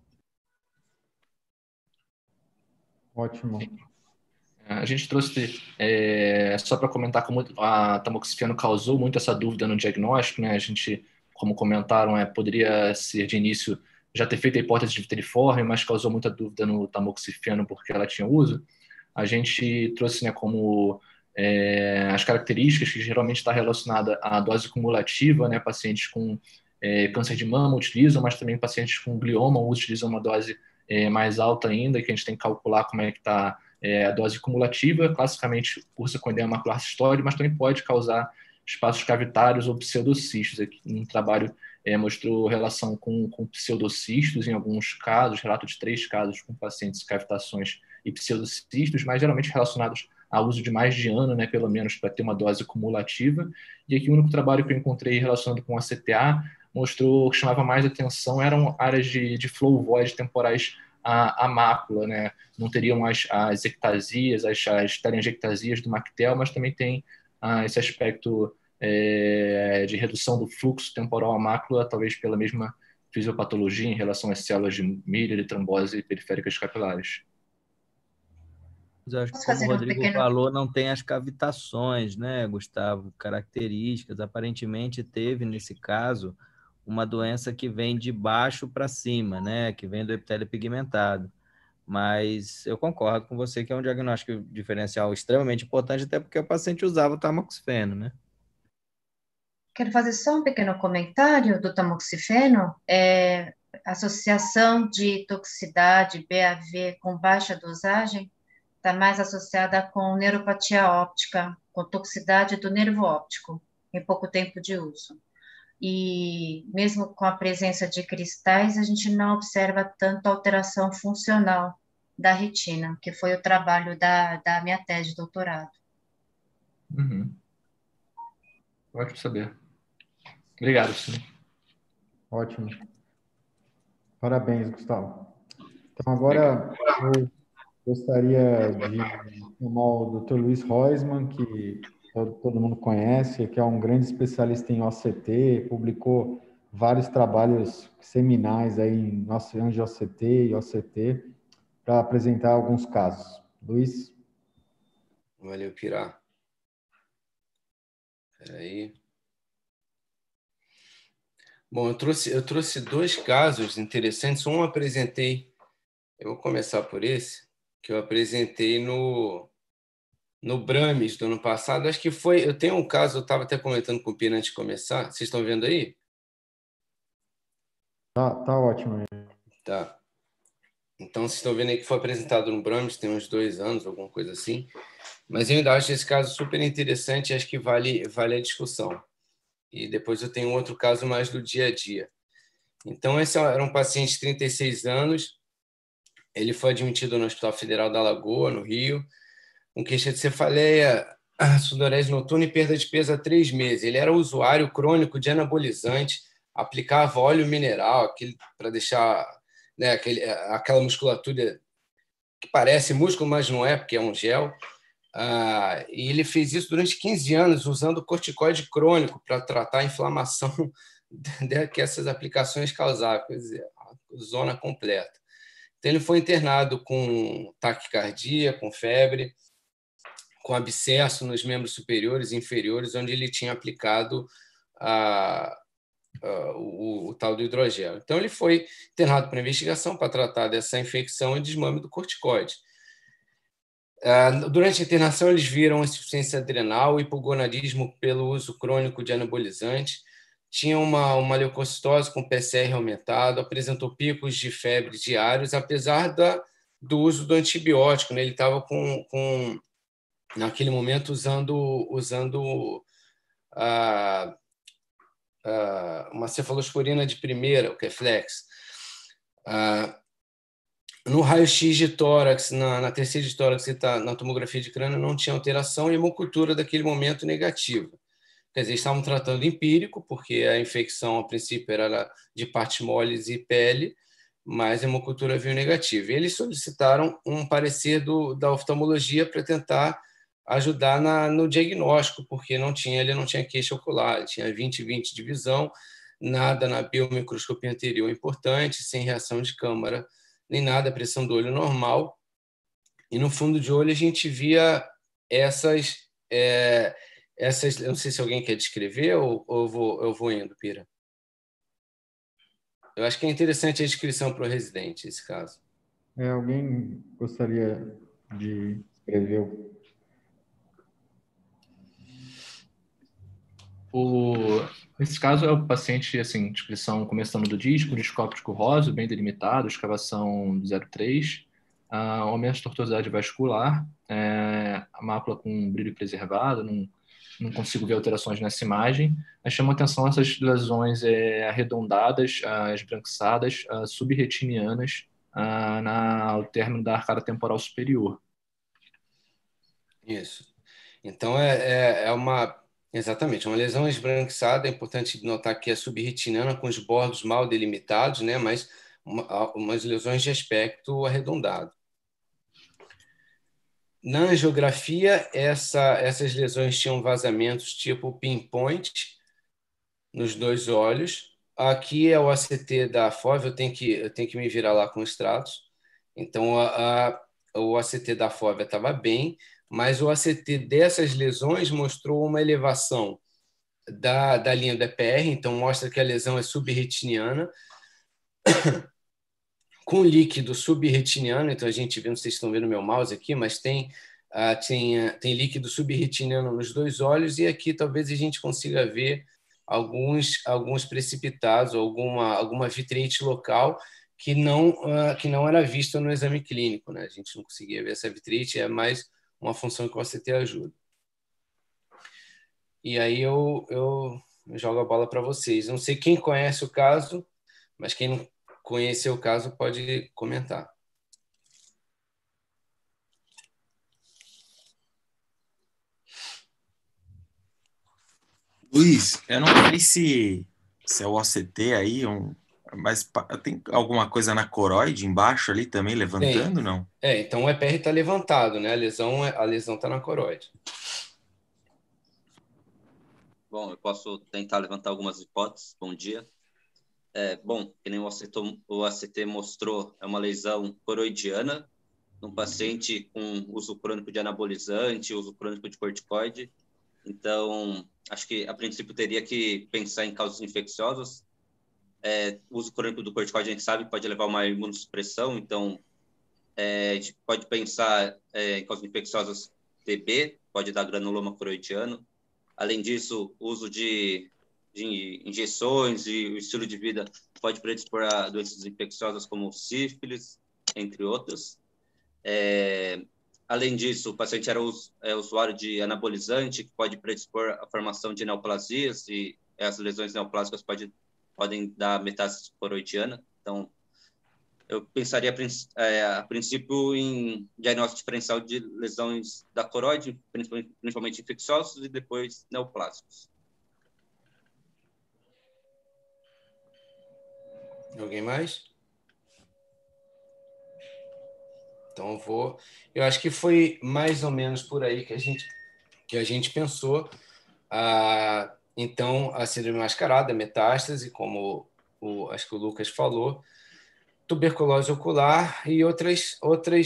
Ótimo. A gente trouxe, só para comentar como a tamoxifeno causou muito essa dúvida no diagnóstico, né? A gente, como comentaram, poderia ser de início já ter feito a hipótese de viteliforme, mas causou muita dúvida no tamoxifeno porque ela tinha uso. A gente trouxe, né, como as características que geralmente está relacionada à dose cumulativa, né? Pacientes com câncer de mama utilizam, mas também pacientes com glioma utilizam uma dose mais alta ainda, que a gente tem que calcular como é que está a dose cumulativa. Classicamente cursa com edema macular sistóide, mas também pode causar espaços cavitários ou pseudocistos. Aqui um trabalho mostrou relação com pseudocistos em alguns casos, relato de 3 casos com pacientes cavitações e pseudocistos, mas geralmente relacionados ao uso de mais de ano, né, pelo menos para ter uma dose cumulativa. E aqui o único trabalho que eu encontrei relacionado com a CTA mostrou que chamava mais atenção eram áreas de flow void temporais à mácula, né? Não teriam as ectasias, as telangiectasias do Mactel, mas também tem esse aspecto de redução do fluxo temporal à mácula, talvez pela mesma fisiopatologia em relação às células de Miller e trombose periféricas capilares. Mas eu acho que, como o Rodrigo falou, não tem as cavitações, né, Gustavo? Características. Aparentemente teve, nesse caso, uma doença que vem de baixo para cima, né, que vem do epitélio pigmentado. Mas eu concordo com você que é um diagnóstico diferencial extremamente importante, até porque o paciente usava o tamoxifeno, né? Quero fazer só um pequeno comentário do tamoxifeno. Associação de toxicidade BAV com baixa dosagem está mais associada com neuropatia óptica, com toxicidade do nervo óptico, em pouco tempo de uso. E mesmo com a presença de cristais, a gente não observa tanto alteração funcional da retina, que foi o trabalho da minha tese de doutorado. Uhum. Ótimo saber. Obrigado, sim. Ótimo. Parabéns, Gustavo. Então, agora eu gostaria de chamar o Dr. Luiz Roisman, que todo mundo conhece, que é um grande especialista em OCT, publicou vários trabalhos seminais aí em angi-OCT e OCT, para apresentar alguns casos. Luiz? Valeu, Pirá. Espera aí. Bom, eu trouxe 2 casos interessantes. Um eu apresentei, eu vou começar por esse, que eu apresentei no Brames do ano passado. Acho que foi, eu tenho um caso, eu estava até comentando com o Pina antes de começar. Vocês estão vendo aí? Tá ótimo. Tá. Então, vocês estão vendo aí que foi apresentado no Brames, tem uns 2 anos, alguma coisa assim. Mas eu ainda acho esse caso super interessante, acho que vale a discussão. E depois eu tenho um outro caso mais do dia a dia. Então, esse era um paciente de 36 anos, ele foi admitido no Hospital Federal da Lagoa, no Rio, com queixa de cefaleia, sudorese noturna e perda de peso há 3 meses. Ele era usuário crônico de anabolizante, aplicava óleo mineral para deixar, né, aquela musculatura que parece músculo, mas não é, porque é um gel. E ele fez isso durante 15 anos, usando corticoide crônico para tratar a inflamação que essas aplicações causavam, quer dizer, a zona completa. Então, ele foi internado com taquicardia, com febre, com abscesso nos membros superiores e inferiores, onde ele tinha aplicado o tal do hidrogel. Então, ele foi internado para investigação para tratar dessa infecção e desmame do corticoide. Durante a internação, eles viram insuficiência adrenal, hipogonadismo pelo uso crônico de anabolizante, tinha uma leucocitose com PCR aumentado, apresentou picos de febre diários, apesar do uso do antibiótico, né? Ele estava naquele momento usando uma cefalosporina de primeira, o Keflex. No raio-x de tórax, na terceira de tórax e na tomografia de crânio, não tinha alteração e hemocultura daquele momento negativa. Quer dizer, estavam tratando empírico, porque a infecção, a princípio, era de partes moles e pele, mas a hemocultura veio negativa. E eles solicitaram um parecer da oftalmologia para tentar ajudar no diagnóstico, porque ele não tinha queixa ocular, ele tinha 20/20 de visão, nada na biomicroscopia anterior importante, sem reação de câmara, nem nada, pressão do olho normal. E no fundo de olho a gente via essas, eu não sei se alguém quer descrever ou eu vou indo, Pira. Eu acho que é interessante a descrição para o residente, esse caso. Alguém gostaria de escrever Nesse caso, é o paciente, assim, descrição começando do disco, disco óptico rosa, bem delimitado, escavação 0,3, aumento de tortuosidade vascular, a mácula com brilho preservado, não consigo ver alterações nessa imagem, mas chama atenção essas lesões arredondadas, esbranquiçadas, subretinianas, ao término da arcada temporal superior. Isso. Então, exatamente, uma lesão esbranquiçada, é importante notar que é subretiniana com os bordos mal delimitados, né, mas umas lesões de aspecto arredondado. Na angiografia, essas lesões tinham vazamentos tipo pinpoint nos 2 olhos. Aqui é o ACT da FOV, eu tenho que me virar lá com extratos. Então, o ACT da FOV estava bem, mas o ACT dessas lesões mostrou uma elevação da linha do EPR, então mostra que a lesão é subretiniana, com líquido subretiniano, então a gente vê, não sei se estão vendo meu mouse aqui, mas tem líquido subretiniano nos 2 olhos, e aqui talvez a gente consiga ver alguns precipitados, alguma vitrite local que não era vista no exame clínico, né? A gente não conseguia ver essa vitrite, é mais uma função que o ACT ajuda. E aí eu jogo a bola para vocês. Não sei quem conhece o caso, mas quem não conhecer o caso pode comentar. Luiz, eu não sei se é o OCT aí, mas tem alguma coisa na coroide embaixo ali também levantando, não? Então o EPR está levantado, né? A lesão está na coroide. Bom, eu posso tentar levantar algumas hipóteses. Bom dia. Bom, que nem o ACT mostrou, é uma lesão coroidiana num paciente com uso crônico de anabolizante, uso crônico de corticoide. Então, acho que a princípio teria que pensar em causas infecciosas. O uso crônico do corticoide, a gente sabe, pode levar a uma imunossupressão. Então, a gente pode pensar em causas infecciosas TB, pode dar granuloma coroidiano. Além disso, o uso de injeções e o estilo de vida pode predispor a doenças infecciosas como sífilis, entre outras. Além disso, o paciente era usuário de anabolizante, que pode predispor à formação de neoplasias, e as lesões neoplásicas podem dar metástase coroidiana. Então, eu pensaria a princípio em diagnóstico diferencial de lesões da coroide, principalmente infecciosas, e depois neoplásicos. Alguém mais? Então eu acho que foi mais ou menos por aí que a gente pensou. Então, a síndrome mascarada, metástase, como acho que o Lucas falou, tuberculose ocular e outras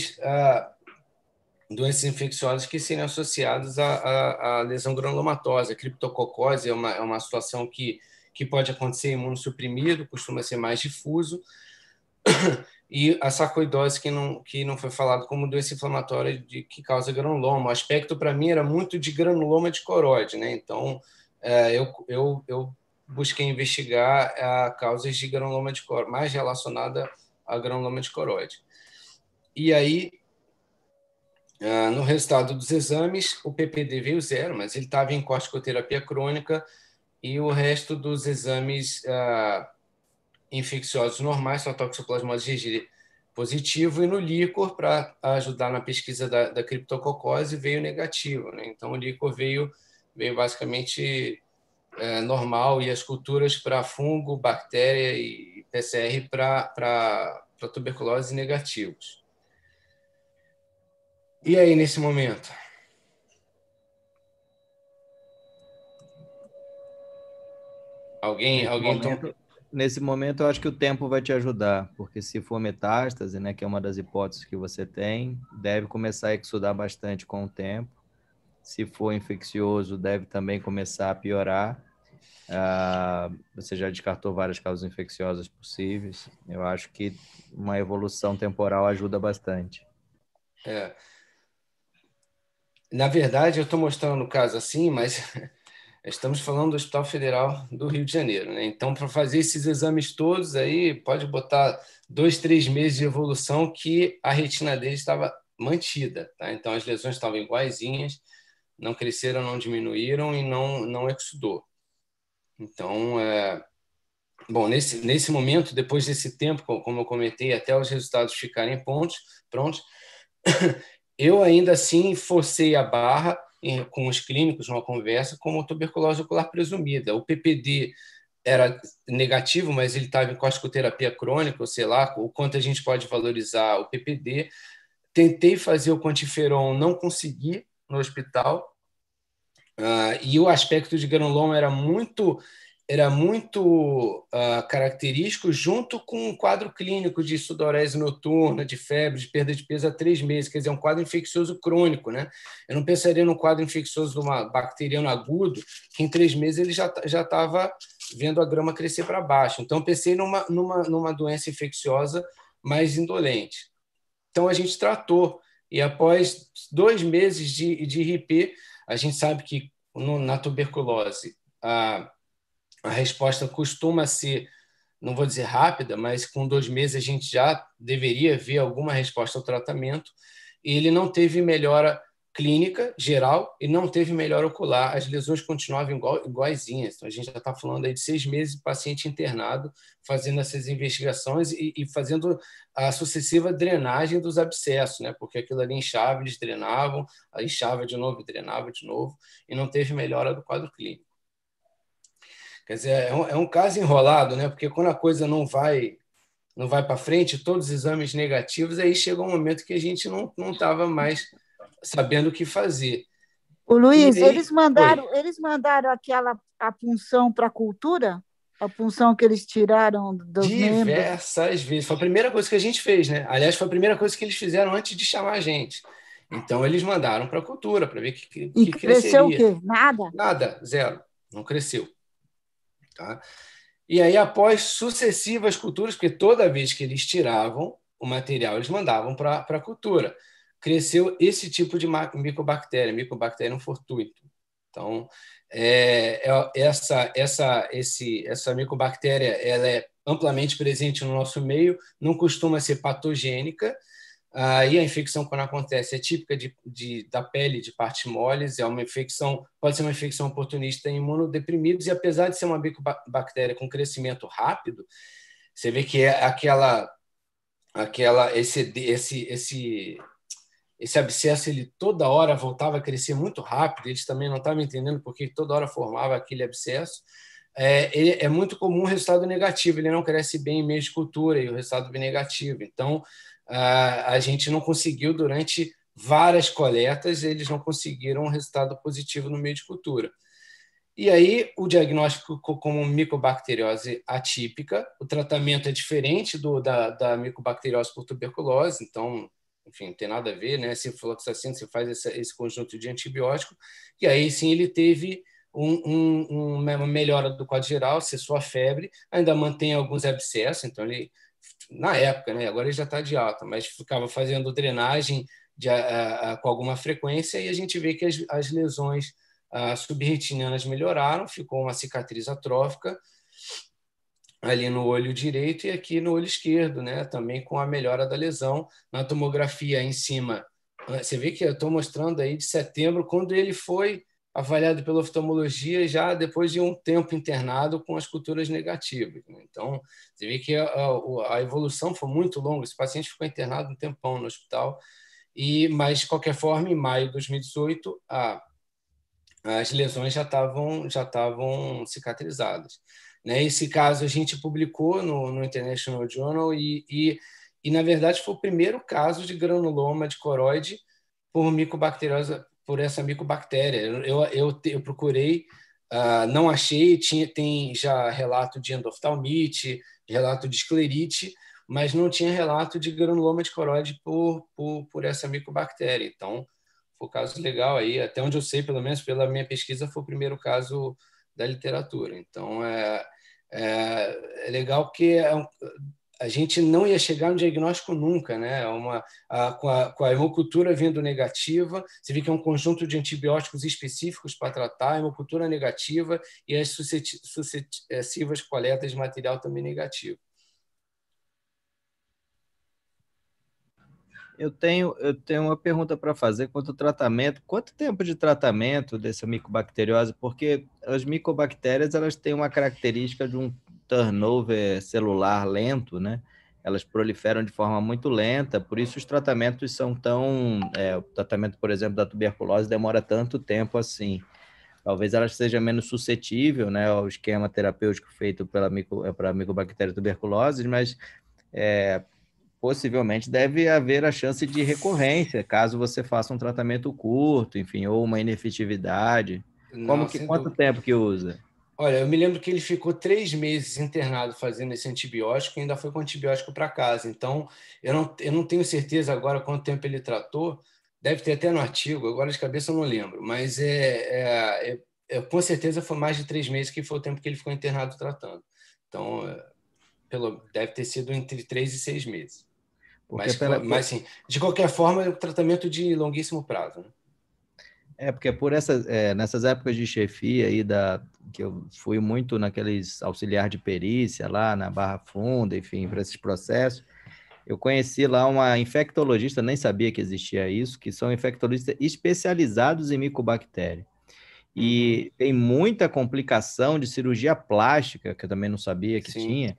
doenças infecciosas que seriam associadas à lesão granulomatosa. A criptococose é uma situação que que pode acontecer imunossuprimido, costuma ser mais difuso, e a sarcoidose, que não foi falado como doença inflamatória que causa granuloma. O aspecto, para mim, era muito de granuloma de coroide, né? Então, eu busquei investigar causas de granuloma de coroide, mais relacionada a granuloma de coroide. E aí, no resultado dos exames, o PPD veio 0, mas ele estava em corticoterapia crônica, e o resto dos exames infecciosos normais, só toxoplasmose GG positivo, e no líquor, para ajudar na pesquisa da criptococose, veio negativo, né? Então, o líquor veio basicamente normal, e as culturas para fungo, bactéria e PCR para tuberculose negativos. E aí, nesse momento? Nesse momento, eu acho que o tempo vai te ajudar, porque se for metástase, né, que é uma das hipóteses que você tem, deve começar a exudar bastante com o tempo. Se for infeccioso, deve também começar a piorar. Você já descartou várias causas infecciosas possíveis. Eu acho que uma evolução temporal ajuda bastante. Na verdade, eu estou mostrando o caso assim, mas estamos falando do Hospital Federal do Rio de Janeiro, né? Então, para fazer esses exames todos aí, pode botar 2, 3 meses de evolução, que a retina dele estava mantida, tá? Então, as lesões estavam iguaizinhas, não cresceram, não diminuíram e não exudou. Então, bom, nesse momento, depois desse tempo, como eu comentei, até os resultados ficarem prontos, eu ainda assim forcei a barra com os clínicos numa conversa como tuberculose ocular presumida. O PPD era negativo, mas ele estava em corticoterapia crônica, ou sei lá, o quanto a gente pode valorizar o PPD. Tentei fazer o quantiferon, não consegui no hospital, e o aspecto de granuloma era muito característico, junto com um quadro clínico de sudorese noturna, de febre, de perda de peso há 3 meses, quer dizer, um quadro infeccioso crônico, né? Eu não pensaria no quadro infeccioso de uma bacteriano agudo, que em 3 meses ele já estava vendo a grama crescer para baixo. Então, eu pensei numa doença infecciosa mais indolente. Então, a gente tratou, e após 2 meses de RP, a gente sabe que na tuberculose a resposta costuma ser, não vou dizer rápida, mas com 2 meses a gente já deveria ver alguma resposta ao tratamento. E ele não teve melhora clínica geral e não teve melhora ocular. As lesões continuavam iguaizinhas. Então, a gente já está falando aí de 6 meses de paciente internado, fazendo essas investigações e fazendo a sucessiva drenagem dos abscessos, né? Porque aquilo ali inchava, eles drenavam, aí inchava de novo, drenava de novo, e não teve melhora do quadro clínico. Quer dizer, é um caso enrolado, né? Porque quando a coisa não vai para frente, todos os exames negativos, aí chega um momento que a gente não estava mais sabendo o que fazer. O Luiz, aí, eles mandaram a punção para a cultura? A punção que eles tiraram dos membros? Diversas vezes. Foi a primeira coisa que a gente fez, né? Aliás, foi a primeira coisa que eles fizeram antes de chamar a gente. Então, eles mandaram para a cultura, para ver que cresceu cresceria. O quê? Nada? Nada, 0. Não cresceu. Tá? E aí, após sucessivas culturas, porque toda vez que eles tiravam o material, eles mandavam para a cultura, cresceu esse tipo de Mycobacterium fortuitum. Então, essa micobactéria, ela é amplamente presente no nosso meio, não costuma ser patogênica, e a infecção, quando acontece, é típica da pele, de partes moles, pode ser uma infecção oportunista em imunodeprimidos, e apesar de ser uma micobactéria com crescimento rápido, você vê que é esse abscesso, ele toda hora voltava a crescer muito rápido, eles também não estavam entendendo porque toda hora formava aquele abscesso. É muito comum o resultado negativo, ele não cresce bem em meio de cultura, e o resultado vem negativo. Então, a gente não conseguiu, durante várias coletas, eles não conseguiram um resultado positivo no meio de cultura. E aí, o diagnóstico como micobacteriose atípica, o tratamento é diferente da micobacteriose por tuberculose, então, enfim, não tem nada a ver, né? Ciprofloxacina, você faz esse conjunto de antibiótico, e aí sim ele teve uma melhora do quadro geral, cessou a febre, ainda mantém alguns abscessos, então ele, na época, né, agora ele já está de alta, mas ficava fazendo drenagem com alguma frequência, e a gente vê que as lesões subretinianas melhoraram, ficou uma cicatriz atrófica ali no olho direito e aqui no olho esquerdo, né, também com a melhora da lesão. Na tomografia em cima, você vê que eu estou mostrando aí de setembro, quando ele foi avaliado pela oftalmologia já depois de um tempo internado com as culturas negativas. Então, você vê que a evolução foi muito longa. Esse paciente ficou internado um tempão no hospital, mas, de qualquer forma, em maio de 2018, as lesões já estavam cicatrizadas. Esse caso a gente publicou no International Journal na verdade, foi o primeiro caso de granuloma de coroide por micobacteriose, por essa micobactéria. Eu procurei, não achei, tem já relato de endoftalmite, relato de esclerite, mas não tinha relato de granuloma de coroide por essa micobactéria. Então, foi um caso legal aí, até onde eu sei, pelo menos pela minha pesquisa, foi o primeiro caso da literatura. Então, é legal porque a gente não ia chegar no diagnóstico nunca, né? Com a hemocultura vindo negativa, você vê que é um conjunto de antibióticos específicos para tratar a hemocultura negativa e as sucessivas coletas de material também negativo. Eu tenho uma pergunta para fazer quanto ao tratamento. Quanto tempo de tratamento dessa micobacteriose? Porque as micobactérias elas têm uma característica de um turnover celular lento, né? Elas proliferam de forma muito lenta, por isso os tratamentos são tão... o tratamento, por exemplo, da tuberculose demora tanto tempo assim. Talvez ela seja menos suscetível, né, ao esquema terapêutico feito para a micobactéria tuberculose, mas... possivelmente deve haver a chance de recorrência, caso você faça um tratamento curto, enfim, ou uma inefetividade. Quanto tempo que usa? Olha, eu me lembro que ele ficou 3 meses internado fazendo esse antibiótico e ainda foi com antibiótico para casa. Então, eu não tenho certeza agora quanto tempo ele tratou. Deve ter até no artigo, agora de cabeça eu não lembro. Mas com certeza foi mais de 3 meses que foi o tempo que ele ficou internado tratando. Então, deve ter sido entre 3 e 6 meses. Mas sim, de qualquer forma, é um tratamento de longuíssimo prazo, né? Porque nessas épocas de chefia aí que eu fui muito naqueles auxiliar de perícia lá na Barra Funda, enfim, para esses processos, eu conheci lá uma infectologista, nem sabia que existia isso, que são infectologistas especializados em micobactéria. E tem muita complicação de cirurgia plástica, que eu também não sabia que tinha,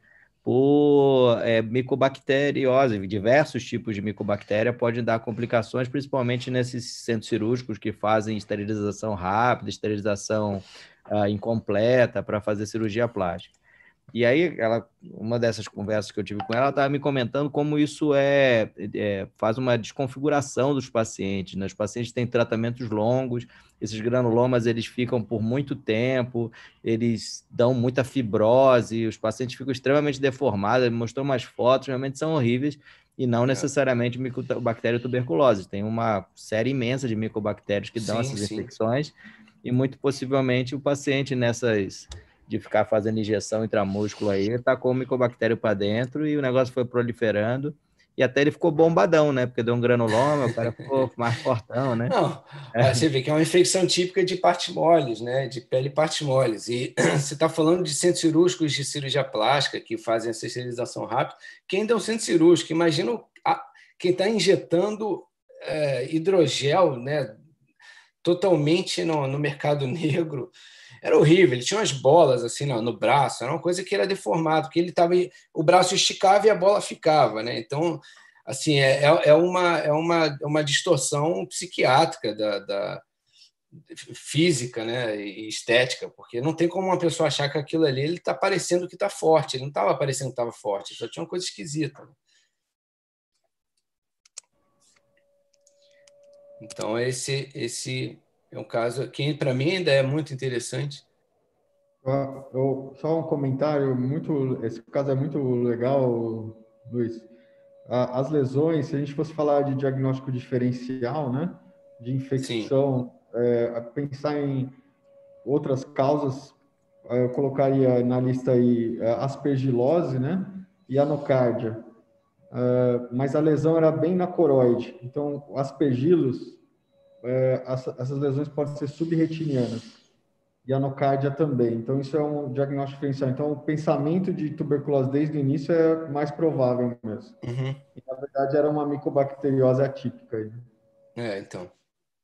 por micobacteriose. Diversos tipos de micobactéria podem dar complicações, principalmente nesses centros cirúrgicos que fazem esterilização rápida, esterilização incompleta para fazer cirurgia plástica. E aí, uma dessas conversas que eu tive com ela estava me comentando como isso faz uma desconfiguração dos pacientes, né? Os pacientes têm tratamentos longos, esses granulomas eles ficam por muito tempo, eles dão muita fibrose, os pacientes ficam extremamente deformados. Ele mostrou umas fotos, realmente são horríveis, e não necessariamente micobactéria tuberculose. Tem uma série imensa de micobactérias que dão essas infecções, e muito possivelmente o paciente de ficar fazendo injeção intramúsculo aí, ele tacou o micobactério para dentro e o negócio foi proliferando, e até ele ficou bombadão, né? Porque deu um granuloma, o cara ficou mais fortão, né? Não, você vê que é uma infecção típica de partes moles, né? De pele e partes moles. E você está falando de centros cirúrgicos de cirurgia plástica que fazem essa esterilização rápida, que ainda é um centro cirúrgico. Imagina quem está injetando hidrogel, né? Totalmente no mercado negro. Era horrível, ele tinha umas bolas assim no braço, era uma coisa que era deformado, porque o braço esticava e a bola ficava, né? Então, assim, é uma distorção psiquiátrica da física, né, e estética, porque não tem como uma pessoa achar que aquilo ali ele está parecendo que está forte, ele não estava parecendo que estava forte, só tinha uma coisa esquisita. Então, esse é um caso que, para mim, ainda é muito interessante. Só um comentário, esse caso é muito legal, Luiz. As lesões, se a gente fosse falar de diagnóstico diferencial, né, de infecção, pensar em outras causas, eu colocaria na lista aí aspergilose, né? E anocárdia. Mas a lesão era bem na coroide. Então, aspergilos, essas lesões podem ser subretinianas. E anocárdia também. Então, isso é um diagnóstico diferencial. Então, o pensamento de tuberculose desde o início é mais provável mesmo. Uhum. E, na verdade, era uma micobacteriose atípica. Então.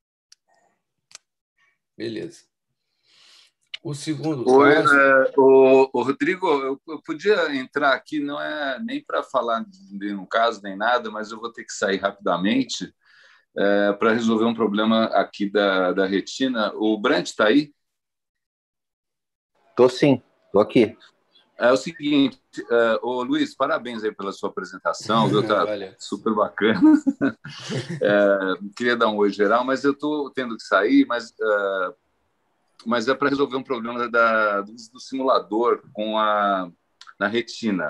Beleza. O segundo caso... O Rodrigo, eu podia entrar aqui, não é nem para falar de um caso nem nada, mas eu vou ter que sair rapidamente para resolver um problema aqui da retina. O Brant está aí? Tô sim, tô aqui. É o seguinte, ô Luiz, parabéns aí pela sua apresentação, viu? Tá super bacana. Queria dar um oi geral, mas eu estou tendo que sair, mas é para resolver um problema do simulador na retina.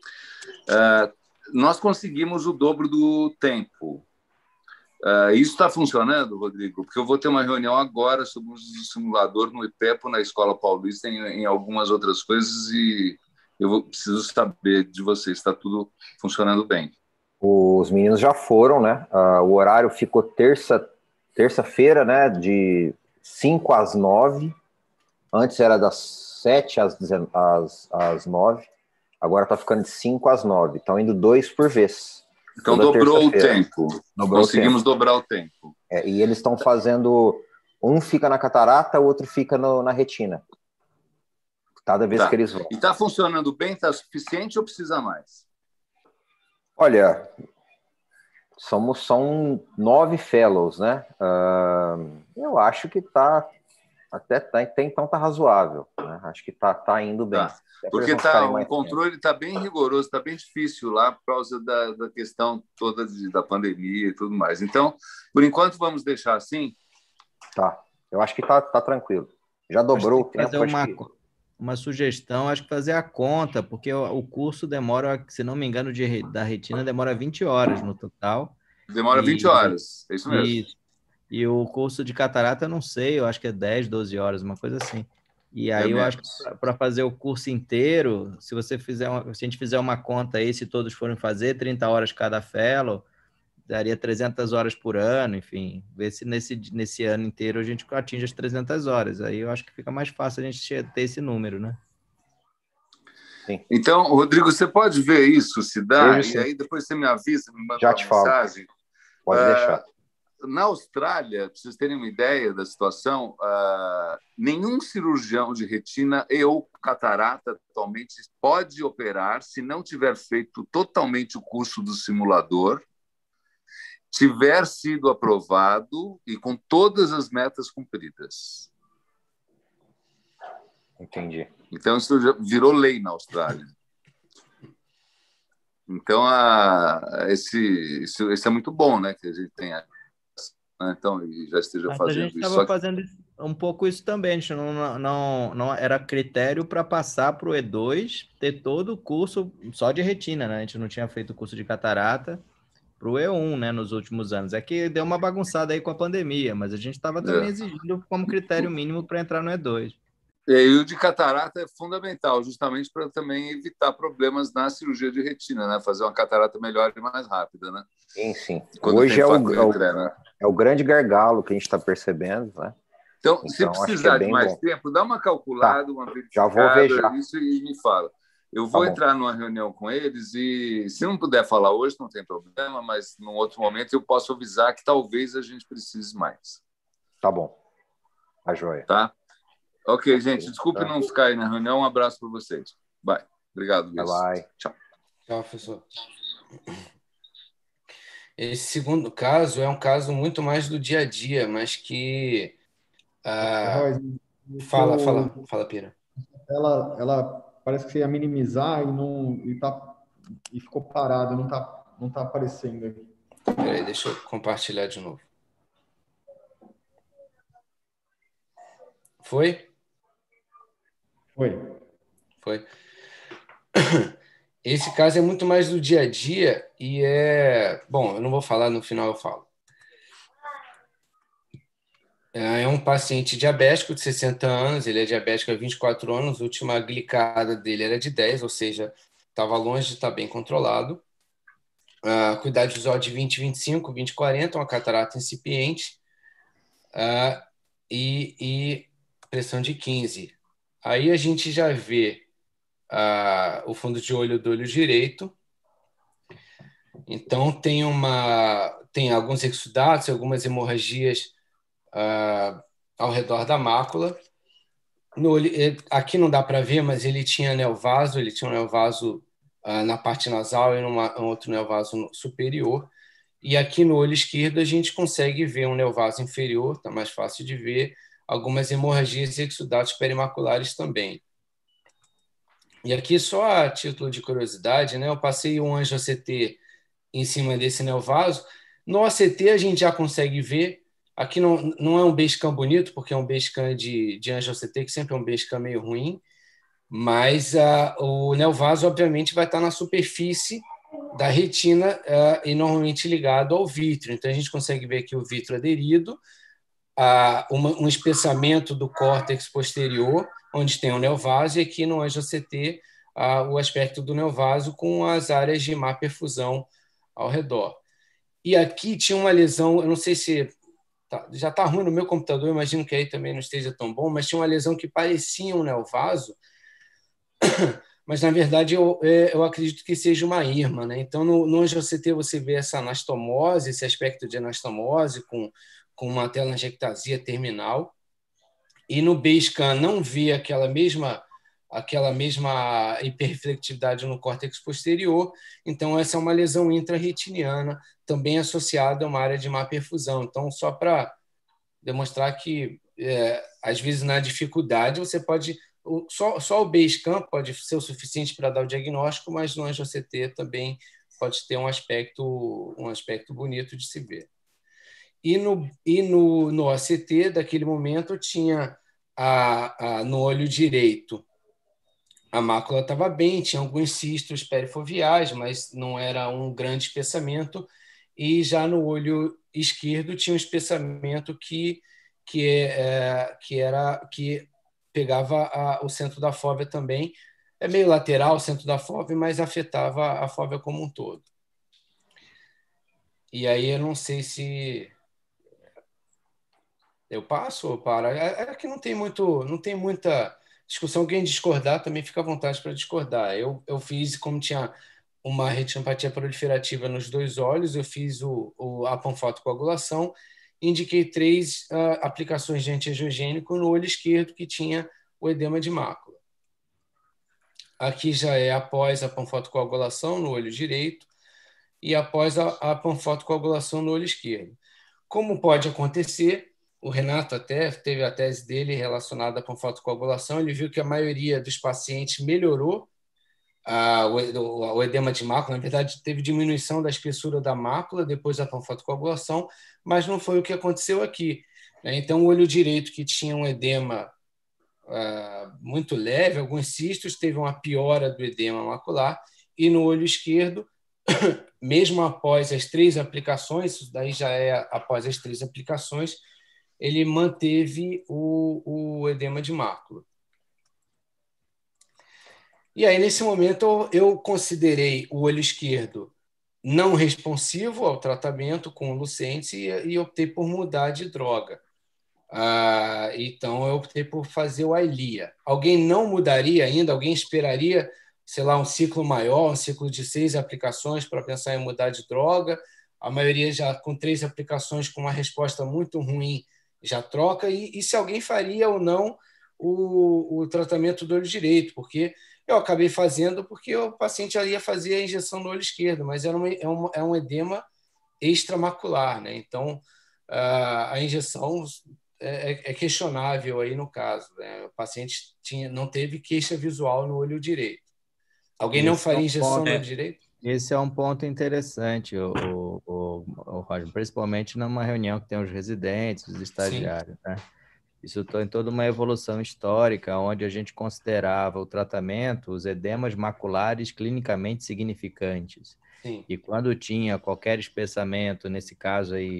Nós conseguimos o dobro do tempo. Isso está funcionando, Rodrigo? Porque eu vou ter uma reunião agora sobre o uso do simulador no IPEPO, na Escola Paulista, em algumas outras coisas, e preciso saber de vocês, está tudo funcionando bem. Os meninos já foram, né? O horário ficou terça-feira, né? De 5 às 9. Antes era das 7 às 9. Agora está ficando de 5 às 9. Estão indo 2 por vez. Então dobrou o tempo. Conseguimos dobrar o tempo. E eles estão fazendo... Um fica na catarata, o outro fica na retina. Cada vez que eles vão. E está funcionando bem? Está suficiente ou precisa mais? Olha, são 9 fellows, né? Eu acho que então tá razoável, né? Acho que tá indo bem. Porque o controle está bem rigoroso, está bem difícil lá por causa da questão toda da pandemia e tudo mais. Então, por enquanto, vamos deixar assim? Tá. Eu acho que tá tranquilo. Já dobrou o tempo. Fazer uma sugestão, acho que fazer a conta, porque o curso demora, se não me engano, da retina demora 20 horas no total. Demora 20 horas, é isso mesmo. E o curso de catarata, eu não sei, eu acho que é 10, 12 horas, uma coisa assim. E aí eu acho que para fazer o curso inteiro, se a gente fizer uma conta aí, se todos forem fazer, 30 horas cada fellow, daria 300 horas por ano, enfim, ver se nesse ano inteiro a gente atinge as 300 horas. Aí eu acho que fica mais fácil a gente ter esse número, né? Sim. Então, Rodrigo, você pode ver isso, se dá, e aí depois você me avisa, me manda uma mensagem. Pode deixar. Na Austrália, para vocês terem uma ideia da situação, nenhum cirurgião de retina ou catarata atualmente pode operar se não tiver feito totalmente o curso do simulador, tiver sido aprovado e com todas as metas cumpridas. Entendi. Então, isso já virou lei na Austrália. Então, esse é muito bom, né? Que a gente tenha. Então, e já esteja fazendo isso. A gente estava fazendo um pouco isso também. A gente não era critério para passar para o E2 ter todo o curso só de retina, né? A gente não tinha feito o curso de catarata para o E1, né, nos últimos anos. É que deu uma bagunçada aí com a pandemia, mas a gente estava também exigindo como critério mínimo para entrar no E2. E o de catarata é fundamental, justamente para também evitar problemas na cirurgia de retina, né? Fazer uma catarata melhor e mais rápida, né? Sim. Quando hoje né? É o grande gargalo que a gente está percebendo, né? Então, se precisar de mais tempo, dá uma calculada, uma verificada, já vou ver já. Isso e me fala. Eu vou entrar numa reunião com eles e, se não puder falar hoje, não tem problema, mas num outro momento eu posso avisar que talvez a gente precise mais. Tá bom. A joia. Tá? Ok, gente. Desculpe não ficar aí na reunião. Um abraço para vocês. Bye. Obrigado, Luiz. Bye. Tchau. Tchau, professor. Esse segundo caso é um caso muito mais do dia a dia, mas que... Fala, Pira. Ela parece que você ia minimizar e ficou parado, não tá aparecendo aqui. Peraí, deixa eu compartilhar de novo. Foi? Foi. Esse caso é muito mais do dia a dia e é... Bom, eu não vou falar, no final eu falo. É um paciente diabético de 60 anos, ele é diabético há 24 anos, a última glicada dele era de 10, ou seja, estava longe de estar bem controlado. Cuidado visual de 20/25, 20/40, uma catarata incipiente, e pressão de 15. Aí a gente já vê o fundo de olho do olho direito. Então, tem alguns exudatos, algumas hemorragias ao redor da mácula. Aqui não dá para ver, mas ele tinha neovaso, um neovaso na parte nasal e um outro neovaso superior. E aqui no olho esquerdo a gente consegue ver um neovaso inferior, está mais fácil de ver, algumas hemorragias e exudatos perimaculares também. E aqui, só a título de curiosidade, né, eu passei um angio-CT em cima desse neovaso. No ACT a gente já consegue ver. Aqui não é um B-scan bonito, porque é um B-scan de angio-CT, que sempre é um B-scan meio ruim, mas o neovaso, obviamente, vai estar na superfície da retina e normalmente ligado ao vítreo. Então, a gente consegue ver aqui o vítreo aderido, um espessamento do córtex posterior, onde tem o neovaso, e aqui no angio-CT o aspecto do neovaso com as áreas de má perfusão ao redor. E aqui tinha uma lesão, eu não sei se já está ruim no meu computador, imagino que aí também não esteja tão bom, mas tinha uma lesão que parecia um neovaso, mas na verdade eu acredito que seja uma irma, né? Então no angio-CT você vê essa anastomose, esse aspecto de anastomose com uma telangiectasia terminal, e no B-scan não vê aquela mesma hiperreflectividade no córtex posterior. Então essa é uma lesão intrarretiniana, também associada a uma área de má perfusão. Então, só para demonstrar que, às vezes, na dificuldade, você pode... Só o B-scan pode ser o suficiente para dar o diagnóstico, mas no angio-CT também pode ter um aspecto bonito de se ver. E no ACT, daquele momento, tinha no olho direito, a mácula estava bem, tinha alguns cistos perifoviais, mas não era um grande espessamento. E já no olho esquerdo tinha um espessamento que pegava o centro da fóvea também. É meio lateral o centro da fóvea, mas afetava a fóvea como um todo. E aí eu não sei se eu passo ou paro. É que não tem muita discussão. Quem discordar também fica à vontade para discordar. Eu fiz, como tinha uma retinopatia proliferativa nos dois olhos, eu fiz a panfotocoagulação, indiquei 3 aplicações de antiangiogênico no olho esquerdo que tinha o edema de mácula. Aqui já é após a panfotocoagulação no olho direito e após a panfotocoagulação no olho esquerdo. Como pode acontecer, o Renato até teve a tese dele relacionada com panfotocoagulação, ele viu que a maioria dos pacientes melhorou o edema de mácula. Na verdade, teve diminuição da espessura da mácula depois da panfotocoagulação, mas não foi o que aconteceu aqui. Então, o olho direito, que tinha um edema muito leve, alguns cistos, teve uma piora do edema macular, e no olho esquerdo, mesmo após as 3 aplicações, isso daí já é após as 3 aplicações, ele manteve o edema de mácula. E aí, nesse momento, eu considerei o olho esquerdo não responsivo ao tratamento com Lucentis e optei por mudar de droga. Então, eu optei por fazer o Eylea. Alguém não mudaria ainda? Alguém esperaria, sei lá, um ciclo maior, um ciclo de 6 aplicações para pensar em mudar de droga? A maioria já com 3 aplicações com uma resposta muito ruim já troca. E se alguém faria ou não o tratamento do olho direito, porque eu acabei fazendo porque o paciente já ia fazer a injeção no olho esquerdo, mas é um edema extramacular, né? Então, a injeção é questionável aí no caso, né? O paciente não teve queixa visual no olho direito. Alguém não faria injeção no olho direito? Esse é um ponto interessante, o Roger, principalmente numa reunião que tem os residentes, os estagiários, né? Isso em toda uma evolução histórica, onde a gente considerava o tratamento, os edemas maculares clinicamente significantes. Sim. E quando tinha qualquer espessamento, nesse caso aí,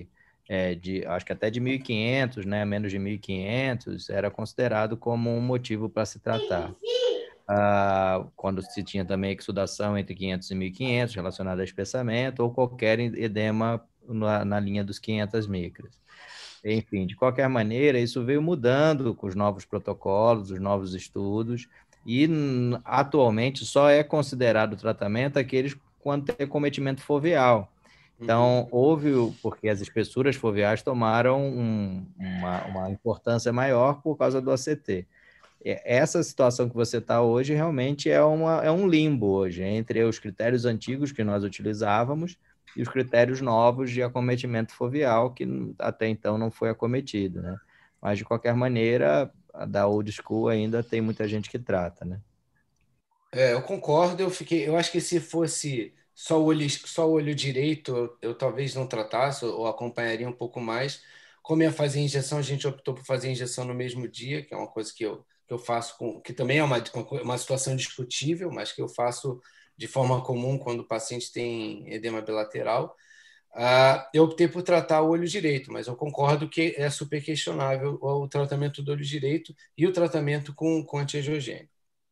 acho que até de 1.500, né, menos de 1.500, era considerado como um motivo para se tratar. Quando se tinha também exudação entre 500 e 1.500 relacionada a espessamento, ou qualquer edema na linha dos 500 micras. Enfim, de qualquer maneira, isso veio mudando com os novos protocolos, os novos estudos, e atualmente só é considerado tratamento aqueles quando tem cometimento foveal. Então, porque as espessuras foveais tomaram uma importância maior por causa do ACT. Essa situação que você está hoje realmente é um limbo hoje, entre os critérios antigos que nós utilizávamos e os critérios novos de acometimento foveal, que até então não foi acometido, né? Mas, de qualquer maneira, a da old school ainda tem muita gente que trata, né? Eu concordo, eu acho que se fosse só o olho direito, eu talvez não tratasse, ou acompanharia um pouco mais. Como ia fazer injeção, a gente optou por fazer injeção no mesmo dia, que é uma coisa que eu faço, que também é uma situação discutível, mas que eu faço de forma comum quando o paciente tem edema bilateral. Eu optei por tratar o olho direito, mas eu concordo que é super questionável o tratamento do olho direito e o tratamento com antiangiogênico.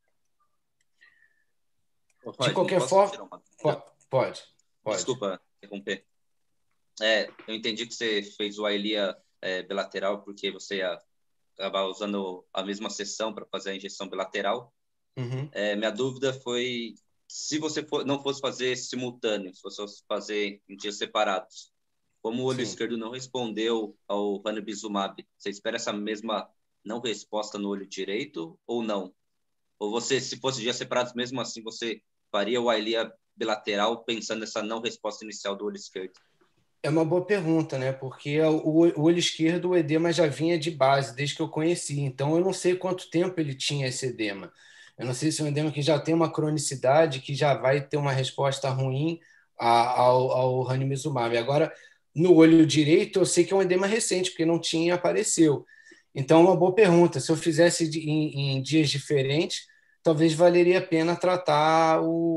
De qualquer forma, pode. Desculpa interromper. Eu entendi que você fez o Eylea bilateral porque você ia acabar usando a mesma sessão para fazer a injeção bilateral. Minha dúvida foi se você não fosse fazer simultâneo, se você fosse fazer em dias separados. Como o olho esquerdo não respondeu ao ranibizumab, você espera essa mesma não resposta no olho direito ou não? Ou você, se fosse dias separados, mesmo assim, você faria o Eylea bilateral pensando nessa não resposta inicial do olho esquerdo? É uma boa pergunta, né? Porque o olho esquerdo, o edema já vinha de base, desde que eu conheci. Então, eu não sei quanto tempo ele tinha esse edema. Eu não sei se é um edema que já tem uma cronicidade, que já vai ter uma resposta ruim ao ranibizumab. Agora, no olho direito, eu sei que é um edema recente, porque não tinha e apareceu. Então, é uma boa pergunta. Se eu fizesse em dias diferentes, talvez valeria a pena tratar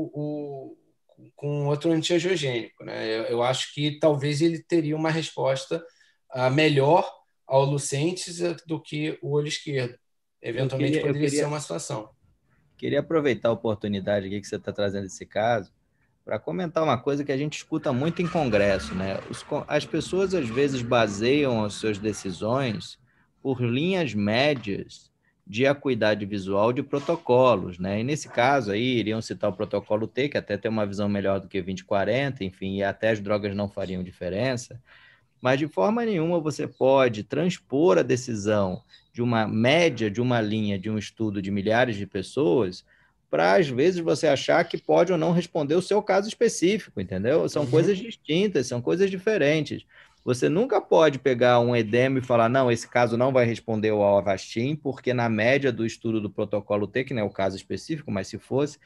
com outro antiangiogênico, né? Eu acho que talvez ele teria uma resposta melhor ao Lucentis do que o olho esquerdo. Eventualmente poderia ser uma situação. Queria aproveitar a oportunidade aqui que você está trazendo esse caso para comentar uma coisa que a gente escuta muito em congresso, né? As pessoas às vezes baseiam as suas decisões por linhas médias de acuidade visual de protocolos, né? E nesse caso aí, iriam citar o protocolo T, que até tem uma visão melhor do que 20/40, enfim, e até as drogas não fariam diferença, mas de forma nenhuma você pode transpor a decisão de uma média de uma linha de um estudo de milhares de pessoas para, às vezes, você achar que pode ou não responder o seu caso específico, entendeu? São coisas distintas, são coisas diferentes. Você nunca pode pegar um edema e falar, não, esse caso não vai responder ao Avastin, porque na média do estudo do protocolo T, que não é o caso específico, mas se fosse,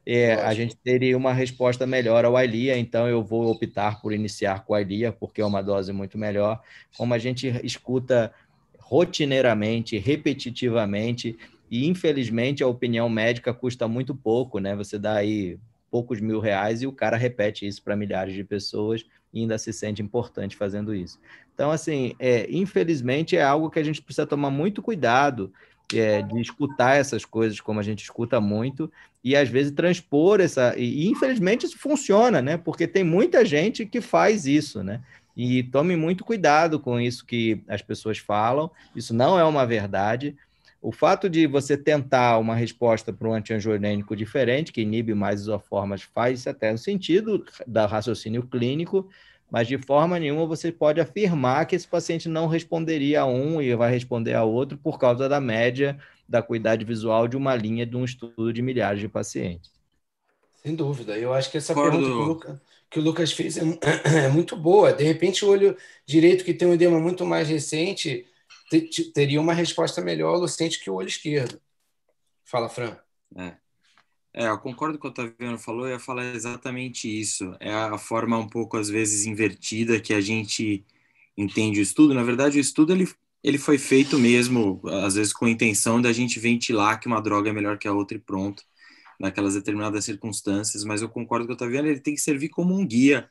a gente teria uma resposta melhor ao Eylea, então eu vou optar por iniciar com o Eylea, porque é uma dose muito melhor. Como a gente escuta rotineiramente, repetitivamente, e infelizmente a opinião médica custa muito pouco, né? Você dá aí poucos R$1.000 e o cara repete isso para milhares de pessoas e ainda se sente importante fazendo isso. Então, assim, infelizmente é algo que a gente precisa tomar muito cuidado de escutar essas coisas como a gente escuta muito e, às vezes, transpor essa... E, infelizmente, isso funciona, né? Porque tem muita gente que faz isso, né? E tome muito cuidado com isso que as pessoas falam. Isso não é uma verdade. O fato de você tentar uma resposta para um antiangiogênico diferente, que inibe mais isoformas, faz até no sentido da raciocínio clínico, mas de forma nenhuma você pode afirmar que esse paciente não responderia a um e vai responder a outro por causa da média da acuidade visual de uma linha de um estudo de milhares de pacientes. Sem dúvida. Eu acho que essa pergunta que o Lucas fez é muito boa. De repente, o olho direito, que tem um edema muito mais recente, teria uma resposta melhor lucente que o olho esquerdo. Fala, Fran. Eu concordo com o que o Otaviano falou, eu ia falar exatamente isso. É a forma um pouco, às vezes, invertida que a gente entende o estudo. Na verdade, o estudo ele foi feito mesmo, às vezes, com a intenção da gente ventilar que uma droga é melhor que a outra e pronto, naquelas determinadas circunstâncias, mas eu concordo com o Otaviano, ele tem que servir como um guia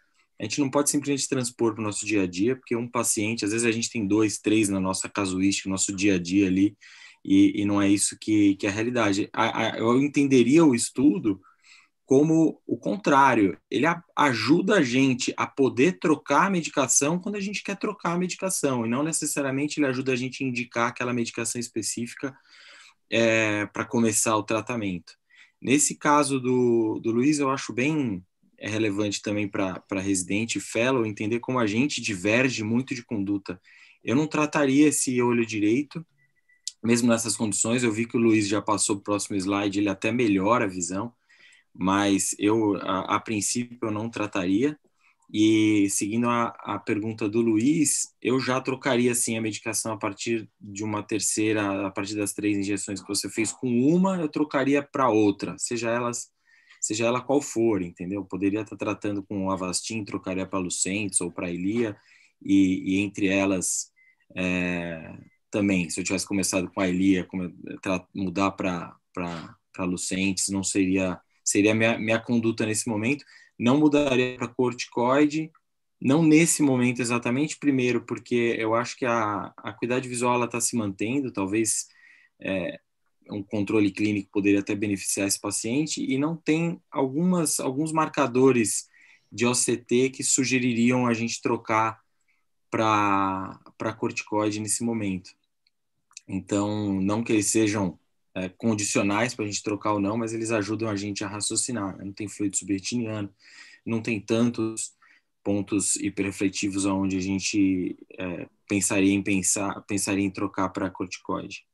a gente não pode simplesmente transpor para o nosso dia a dia, porque um paciente, às vezes a gente tem 2, 3 na nossa casuística, no nosso dia a dia ali, e não é isso que é a realidade. Eu entenderia o estudo como o contrário, ele ajuda a gente a poder trocar a medicação quando a gente quer trocar a medicação, e não necessariamente ele ajuda a gente a indicar aquela medicação específica para começar o tratamento. Nesse caso do Luiz, eu acho bem relevante também para residente e fellow entender como a gente diverge muito de conduta. Eu não trataria esse olho direito, mesmo nessas condições. Eu vi que o Luiz já passou para o próximo slide, ele até melhora a visão, mas eu, a princípio, eu não trataria. E seguindo a pergunta do Luiz, eu já trocaria sim a medicação a partir de uma terceira, a partir das 3 injeções que você fez com uma, eu trocaria para outra, seja ela qual for, entendeu? Poderia estar tratando com Avastin, trocaria para Lucentis ou para Eylea, e entre elas também, se eu tivesse começado com a Eylea, mudar para Lucentis, não seria minha conduta nesse momento. Não mudaria para corticoide, não nesse momento exatamente, primeiro porque eu acho que a acuidade visual está se mantendo, talvez um controle clínico poderia até beneficiar esse paciente, e não tem alguns marcadores de OCT que sugeririam a gente trocar para corticoide nesse momento. Então, não que eles sejam condicionais para a gente trocar ou não, mas eles ajudam a gente a raciocinar. Não tem fluido subretiniano, não tem tantos pontos hiperrefletivos onde a gente pensaria em trocar para corticoide.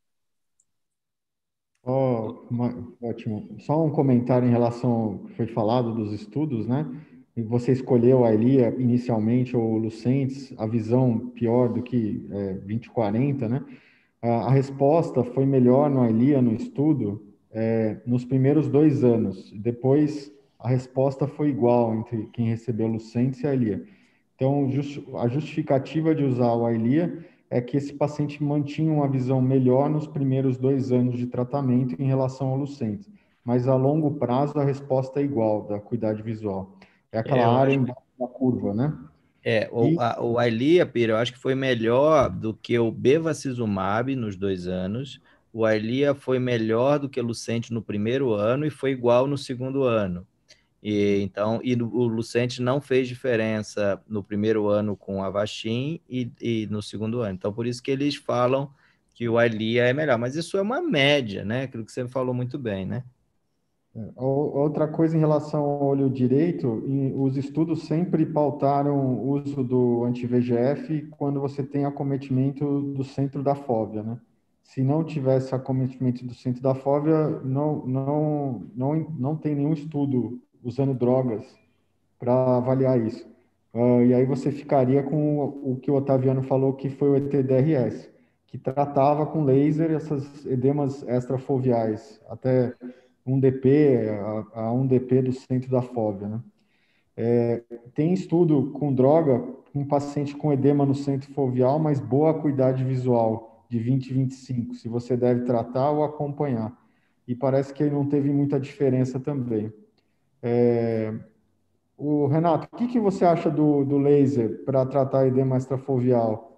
Ótimo. Só um comentário em relação ao que foi falado dos estudos, né? Você escolheu a Eylea inicialmente ou o Lucentis, a visão pior do que 20/40, né? A resposta foi melhor no Eylea, no estudo, nos primeiros 2 anos. Depois, a resposta foi igual entre quem recebeu Lucentis e a Eylea. Então, a justificativa de usar o Eylea é que esse paciente mantinha uma visão melhor nos primeiros 2 anos de tratamento em relação ao Lucentis. Mas, a longo prazo, a resposta é igual, da acuidade visual. É aquela área embaixo da curva, né? O Eylea, Pira, eu acho que foi melhor do que o bevacizumab nos 2 anos. O Eylea foi melhor do que o Lucentis no primeiro ano e foi igual no segundo ano. O Lucentis não fez diferença no primeiro ano com a Avastin e no segundo ano. Então, por isso que eles falam que o Eylea é melhor. Mas isso é uma média, né? Aquilo que você falou muito bem, né? Outra coisa em relação ao olho direito, os estudos sempre pautaram o uso do anti-VEGF quando você tem acometimento do centro da fóvea, né? Se não tivesse acometimento do centro da fóvea, não tem nenhum estudo usando drogas para avaliar isso. E aí você ficaria com o que o Otaviano falou, que foi o ETDRS, que tratava com laser essas edemas extrafoveais, até 1 dp a 1 dp do centro da fóvea, né? Tem estudo com droga, um paciente com edema no centro foveal, mas boa acuidade visual, de 20/25, se você deve tratar ou acompanhar. E parece que ele não teve muita diferença também. O Renato, o que você acha do laser para tratar edema extrafoveal?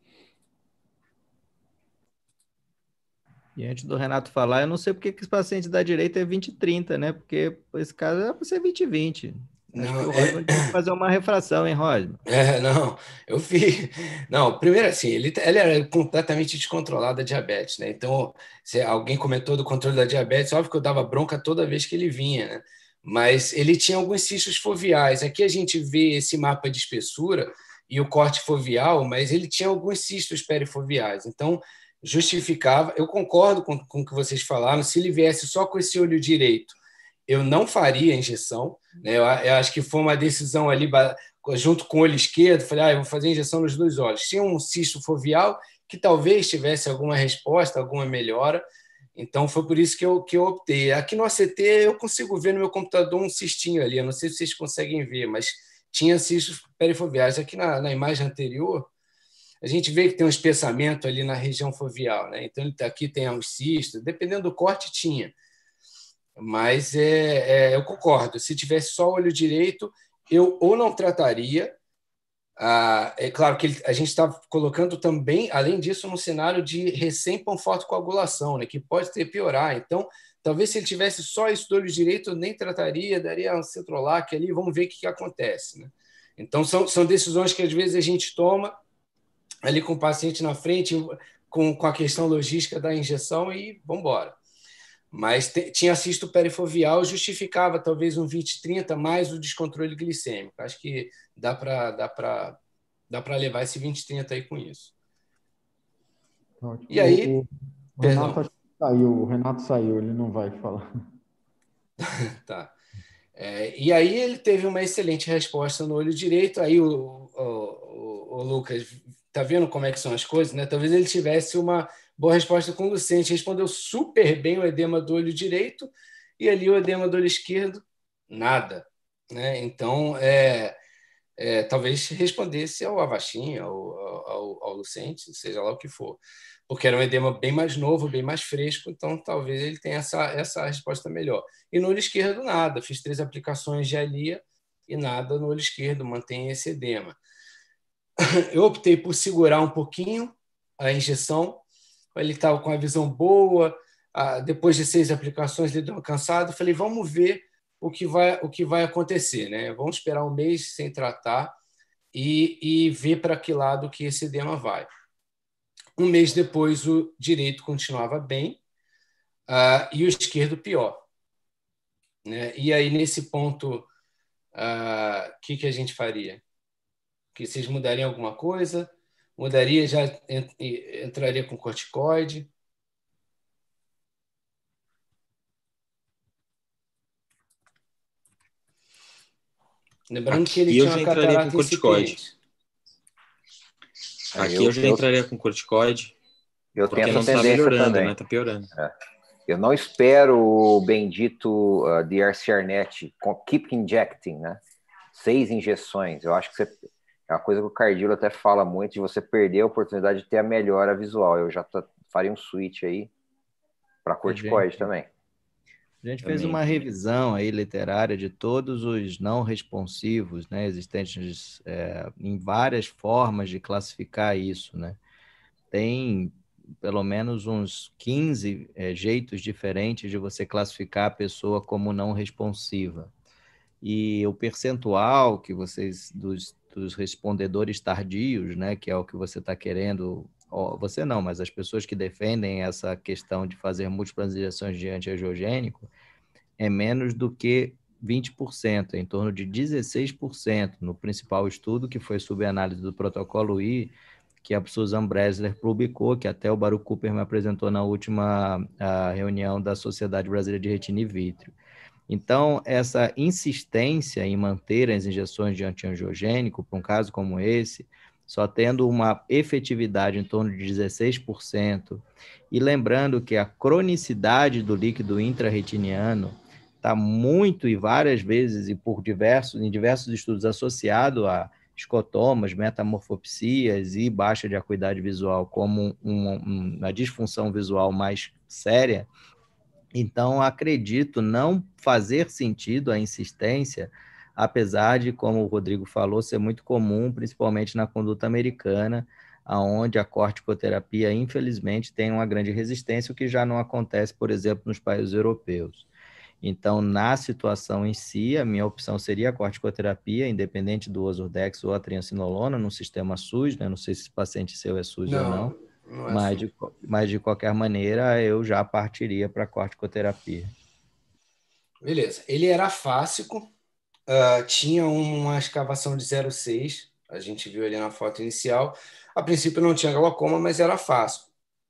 E antes do Renato falar, eu não sei porque que esse paciente da direita é 20/30, né? Porque esse caso era para ser 20/20. Acho que o Rosman tinha que fazer uma refração, hein, Rosman? Não, eu fiz. Não, primeiro assim, ele era completamente descontrolado da diabetes, né? Então, se alguém comentou do controle da diabetes, óbvio que eu dava bronca toda vez que ele vinha, né? Mas ele tinha alguns cistos foveais. Aqui a gente vê esse mapa de espessura e o corte foveal, mas ele tinha alguns cistos perifoveais. Então, justificava. Eu concordo com o que vocês falaram. Se ele viesse só com esse olho direito, eu não faria a injeção, né? Eu acho que foi uma decisão ali, junto com o olho esquerdo, falei, eu vou fazer a injeção nos 2 olhos. Tinha um cisto foveal que talvez tivesse alguma resposta, alguma melhora, então foi por isso que eu optei. Aqui no ACT eu consigo ver no meu computador um cistinho ali, eu não sei se vocês conseguem ver, mas tinha cistos perifoveais. Aqui na imagem anterior, a gente vê que tem um espessamento ali na região foveal, né? Então aqui tem uns cistos, dependendo do corte tinha. Mas eu concordo, se tivesse só o olho direito, eu ou não trataria. É claro que a gente está colocando também, além disso, um cenário de recém-panfortocoagulação, né, que pode ter piorar. Então, talvez se ele tivesse só isso do olho direito, eu nem trataria, daria um cetrolac ali, vamos ver o que acontece. Né? Então, são decisões que às vezes a gente toma ali com o paciente na frente, com a questão logística da injeção e vamos embora. Mas tinha cisto perifovial, justificava talvez um 20-30 mais o descontrole glicêmico. Acho que dá para levar esse 20-30 aí com isso. Ótimo. E aí, o perdão. Renato saiu, o Renato saiu, ele não vai falar. Tá. E aí ele teve uma excelente resposta no olho direito. Aí o Lucas, tá vendo como é que são as coisas, né? Talvez ele tivesse uma boa resposta com o Lucente, respondeu super bem o edema do olho direito e ali o edema do olho esquerdo, nada. Né? Então, talvez respondesse ao Avastin, ao Lucente, seja lá o que for, porque era um edema bem mais novo, bem mais fresco, então talvez ele tenha essa resposta melhor. E no olho esquerdo, nada. Fiz 3 aplicações de Eylea e nada no olho esquerdo, mantém esse edema. Eu optei por segurar um pouquinho a injeção. Ele estava com a visão boa, depois de 6 aplicações ele deu cansado, falei, vamos ver o que vai acontecer, né? Vamos esperar um mês sem tratar e ver para que lado que esse edema vai. Um mês depois o direito continuava bem e o esquerdo pior, né? E aí nesse ponto, o que a gente faria? Que vocês mudariam alguma coisa? Mudaria, já entraria com corticoide? Lembrando que ele Aqui tinha eu já uma entraria com catarata corticoide. incipiente. Aqui eu já entraria com corticoide. Eu porque tenho essa não está tendência melhorando, também. né? Tá piorando. Eu não espero o bendito DRCRnet, keep injecting, né? 6 injeções. Eu acho que é uma coisa que o Cardíolo até fala muito, de você perder a oportunidade de ter a melhora visual. Eu já faria um switch aí para corticoide também. A gente fez uma revisão aí literária de todos os não responsivos, né, existentes em várias formas de classificar isso, né? Tem pelo menos uns 15 jeitos diferentes de você classificar a pessoa como não responsiva. E o percentual que vocês, dos respondedores tardios, né, que é o que você está querendo, você não, mas as pessoas que defendem essa questão de fazer múltiplas injeções de antiangiogênico, é menos do que 20%, em torno de 16% no principal estudo, que foi subanálise do protocolo I, que a Susan Bresler publicou, que até o Baruch Cooper me apresentou na última reunião da Sociedade Brasileira de Retina e Vítreo. Então, essa insistência em manter as injeções de antiangiogênico, para um caso como esse, só tendo uma efetividade em torno de 16%, e lembrando que a cronicidade do líquido intrarretiniano está muito e várias vezes e em diversos estudos associado a escotomas, metamorfopsias e baixa de acuidade visual como uma disfunção visual mais séria. Então, acredito não fazer sentido a insistência, apesar de, como o Rodrigo falou, ser muito comum, principalmente na conduta americana, onde a corticoterapia, infelizmente, tem uma grande resistência, o que já não acontece, por exemplo, nos países europeus. Então, na situação em si, a minha opção seria a corticoterapia, independente do Ozurdex ou a triancinolona, no sistema SUS, né? Não sei se esse paciente seu é SUS ou não. Não é assim. Mas, de qualquer maneira, eu já partiria para a corticoterapia. Beleza. Ele era fásico, tinha uma escavação de 0,6, a gente viu ali na foto inicial. A princípio não tinha glaucoma, mas era fásico.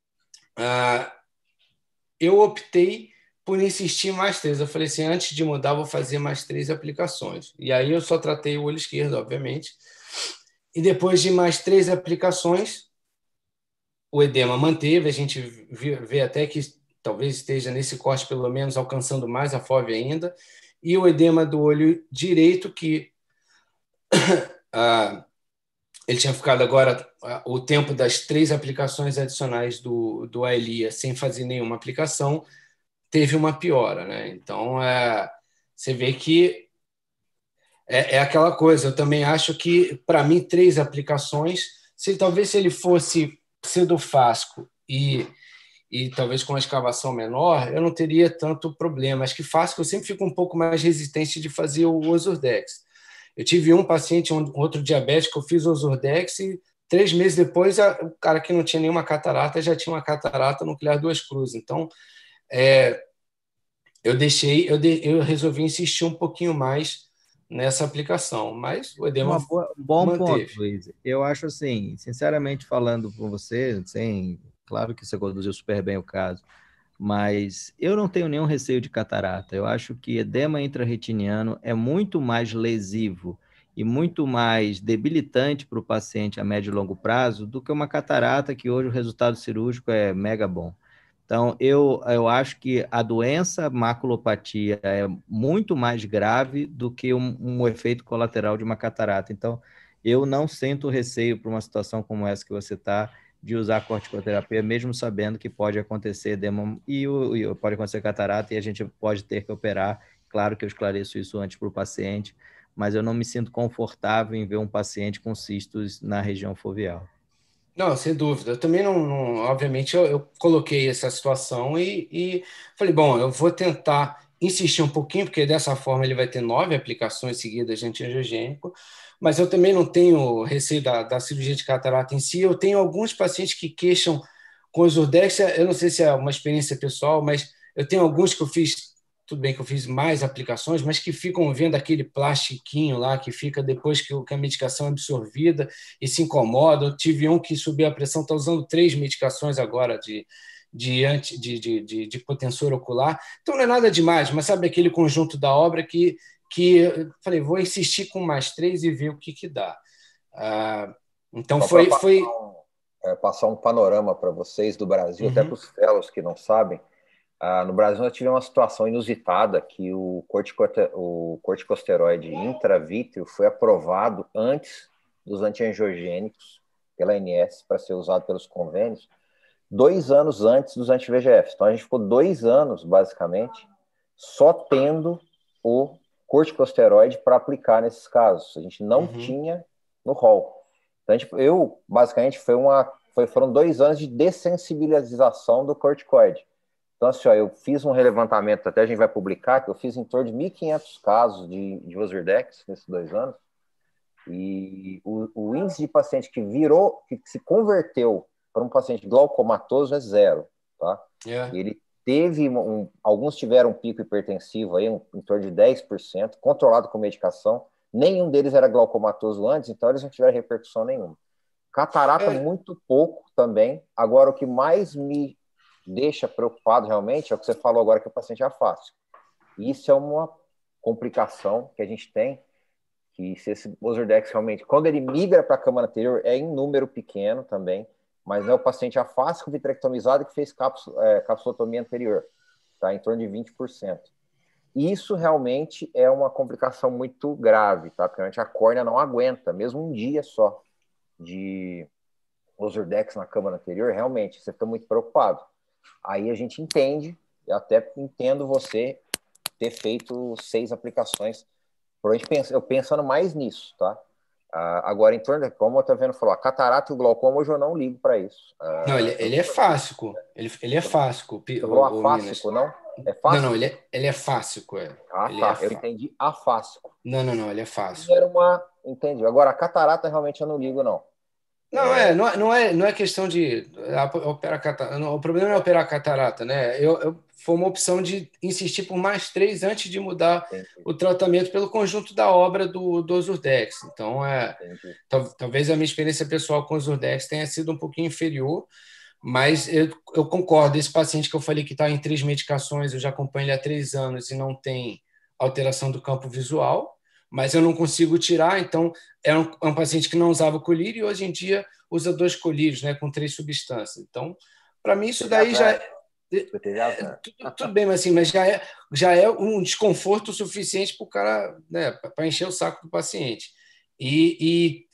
Eu optei por insistir mais 3. Eu falei assim, antes de mudar, vou fazer mais 3 aplicações. E aí eu só tratei o olho esquerdo, obviamente. E depois de mais 3 aplicações, o edema manteve, a gente vê até que talvez esteja nesse corte, pelo menos, alcançando mais a FOV ainda, e o edema do olho direito, que ele tinha ficado agora o tempo das 3 aplicações adicionais do Eylea sem fazer nenhuma aplicação, teve uma piora, né? Então, você vê que é aquela coisa. Eu também acho que, para mim, 3 aplicações, talvez se ele fosse pseudofasco e talvez com uma escavação menor, eu não teria tanto problema. Acho que fásco eu sempre fico um pouco mais resistente de fazer o Ozurdex. Eu tive um paciente, outro diabético, eu fiz o Ozurdex e 3 meses depois, o cara que não tinha nenhuma catarata já tinha uma catarata nuclear 2 cruzes. Então, eu resolvi insistir um pouquinho mais nessa aplicação, mas o edema bom manteve. Ponto, Luiz. Eu acho assim, sinceramente falando com você, claro que você conduziu super bem o caso, mas eu não tenho nenhum receio de catarata. Eu acho que edema intrarretiniano é muito mais lesivo e muito mais debilitante para o paciente a médio e longo prazo do que uma catarata, que hoje o resultado cirúrgico é mega bom. Então, eu acho que a doença maculopatia é muito mais grave do que um efeito colateral de uma catarata. Então, eu não sinto receio para uma situação como essa que você está, de usar corticoterapia, mesmo sabendo que pode acontecer edema e pode acontecer catarata e a gente pode ter que operar. Claro que eu esclareço isso antes para o paciente, mas eu não me sinto confortável em ver um paciente com cistos na região foveal. Não, sem dúvida. Eu também não obviamente, eu coloquei essa situação e falei, bom, eu vou tentar insistir um pouquinho, porque dessa forma ele vai ter 9 aplicações seguidas de antiangiogênico, mas eu também não tenho receio da cirurgia de catarata em si. Eu tenho alguns pacientes que queixam com Ozurdex, eu não sei se é uma experiência pessoal, mas eu tenho alguns que eu fiz, tudo bem que eu fiz mais aplicações, mas que ficam vendo aquele plastiquinho lá que fica depois que a medicação é absorvida e se incomodam. Eu tive um que subiu a pressão, está usando 3 medicações agora de hipotensor ocular. Então não é nada demais, mas sabe aquele conjunto da obra que eu falei, vou insistir com mais 3 e ver o que dá. Então foi passar um panorama para vocês do Brasil, até para os fellows que não sabem. No Brasil nós tivemos uma situação inusitada que o corticosteroide intravítrio foi aprovado antes dos antiangiogênicos pela ANS para ser usado pelos convênios, 2 anos antes dos anti-VEGF. Então a gente ficou 2 anos, basicamente, só tendo o corticosteroide para aplicar nesses casos. A gente não tinha no rol. Então, basicamente, foram 2 anos de dessensibilização do corticoide. Então, assim, eu fiz um levantamento, até a gente vai publicar, que eu fiz em torno de 1.500 casos de Ozurdex nesses 2 anos, e o índice de paciente que se converteu para um paciente glaucomatoso é 0, tá? Ele teve, alguns tiveram um pico hipertensivo aí, em torno de 10%, controlado com medicação, nenhum deles era glaucomatoso antes, então eles não tiveram repercussão nenhuma. Catarata, muito pouco também. Agora, o que mais me deixa preocupado realmente é o que você falou agora, que o paciente é afásico. Isso é uma complicação que a gente tem, que se esse Ozurdex realmente, quando ele migra para a câmara anterior, é em número pequeno também, mas é o paciente afásico vitrectomizado que fez capsulotomia anterior, tá? Em torno de 20%. Isso realmente é uma complicação muito grave, tá? Porque realmente a córnea não aguenta, mesmo um dia só de Ozurdex na câmara anterior, realmente, você fica muito preocupado. Aí a gente entende, eu até entendo você ter feito 6 aplicações, eu pensando mais nisso, tá? Agora, em torno, como o Otaviano falou, a catarata e o glaucoma, hoje eu não ligo para isso. Não, ele é fásico. Ele é fásico. Você falou afásico, não? É fácil? Não, ele é fásico. Eu entendi afásico. Não, ele é fácil. Entendi. Agora, a catarata realmente eu não ligo, não. Não é questão de operar catarata. O problema não é operar catarata, né? Foi uma opção de insistir por mais 3 antes de mudar o tratamento pelo conjunto da obra do Ozurdex. Então, talvez a minha experiência pessoal com o Ozurdex tenha sido um pouquinho inferior, mas eu concordo. Esse paciente que eu falei que está em 3 medicações, eu já acompanho ele há 3 anos e não tem alteração do campo visual, mas eu não consigo tirar, então é um paciente que não usava colírio e hoje em dia usa 2 colírios, né, com 3 substâncias. Então, para mim, isso daí já tudo bem, mas, assim, mas já é um desconforto suficiente para o cara, né, para encher o saco do paciente. E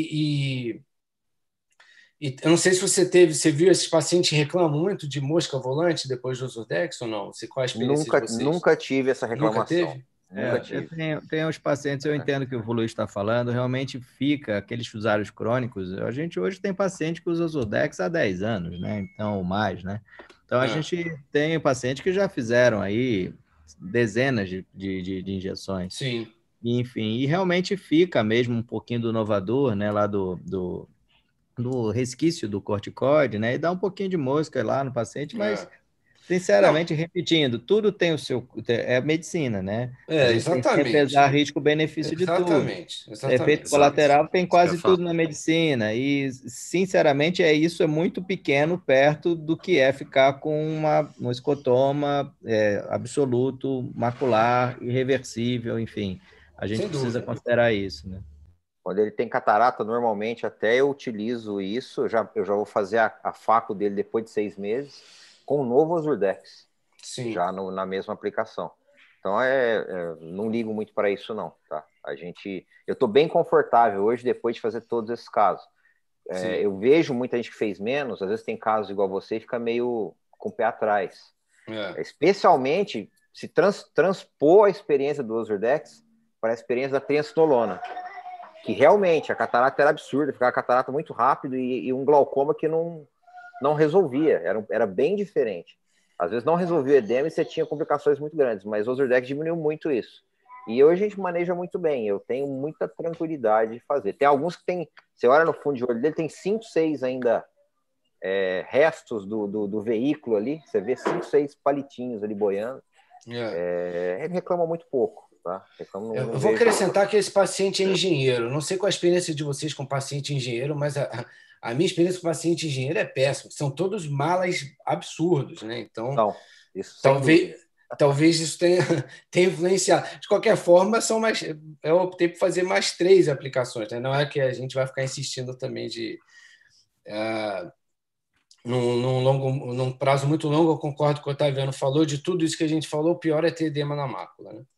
eu não sei se você viu, esses pacientes reclamam muito de mosca volante depois do Ozurdex ou não? Qual a experiência de vocês? Nunca tive essa reclamação. Nunca teve? Nunca tive. Tem os pacientes, eu entendo que o Luiz está falando, realmente fica aqueles usuários crônicos. A gente hoje tem paciente que usa Zurdex há 10 anos, né? Então, ou mais, né? Então, a gente tem pacientes que já fizeram aí dezenas de injeções. Sim. Enfim, e realmente fica mesmo um pouquinho do inovador, né? Lá do resquício do corticoide, né? E dá um pouquinho de mosca lá no paciente, mas... Sinceramente, repetindo, tudo tem o seu... É medicina, né? A gente tem que sempre pesar risco-benefício de tudo. Efeito colateral tem quase tudo na medicina. E, sinceramente, isso é muito pequeno perto do que é ficar com um escotoma absoluto, macular, irreversível, enfim. A gente precisa considerar isso, né? Quando ele tem catarata, normalmente até eu utilizo isso, eu já vou fazer a faco dele depois de 6 meses, com o novo Zurdex, já na mesma aplicação. Então, não ligo muito para isso, não. Tá? Eu estou bem confortável hoje, depois de fazer todos esses casos. Eu vejo muita gente que fez menos, às vezes tem casos igual você e fica meio com o pé atrás. Especialmente, se transpor a experiência do Zurdex para a experiência da triancinolona, que realmente a catarata era absurda, ficava a catarata muito rápido e um glaucoma que não resolvia, era bem diferente. Às vezes não resolvia o edema e você tinha complicações muito grandes, mas o Zurdex diminuiu muito isso. E hoje a gente maneja muito bem, eu tenho muita tranquilidade de fazer. Tem alguns que tem, você olha no fundo de olho dele, tem 5, 6 ainda restos do veículo ali, você vê 5, 6 palitinhos ali boiando. Ele reclama muito pouco. Tá? Eu vou acrescentar que esse paciente é engenheiro. Não sei qual a experiência de vocês com paciente engenheiro, mas a minha experiência com paciente engenheiro é péssima. São todos malas absurdos, né? Então, talvez isso tenha influenciado. De qualquer forma, eu optei por fazer mais 3 aplicações. Né? Não é que a gente vai ficar insistindo também num prazo muito longo. Eu concordo com o Otaviano falou. De tudo isso que a gente falou, o pior é ter edema na mácula, né?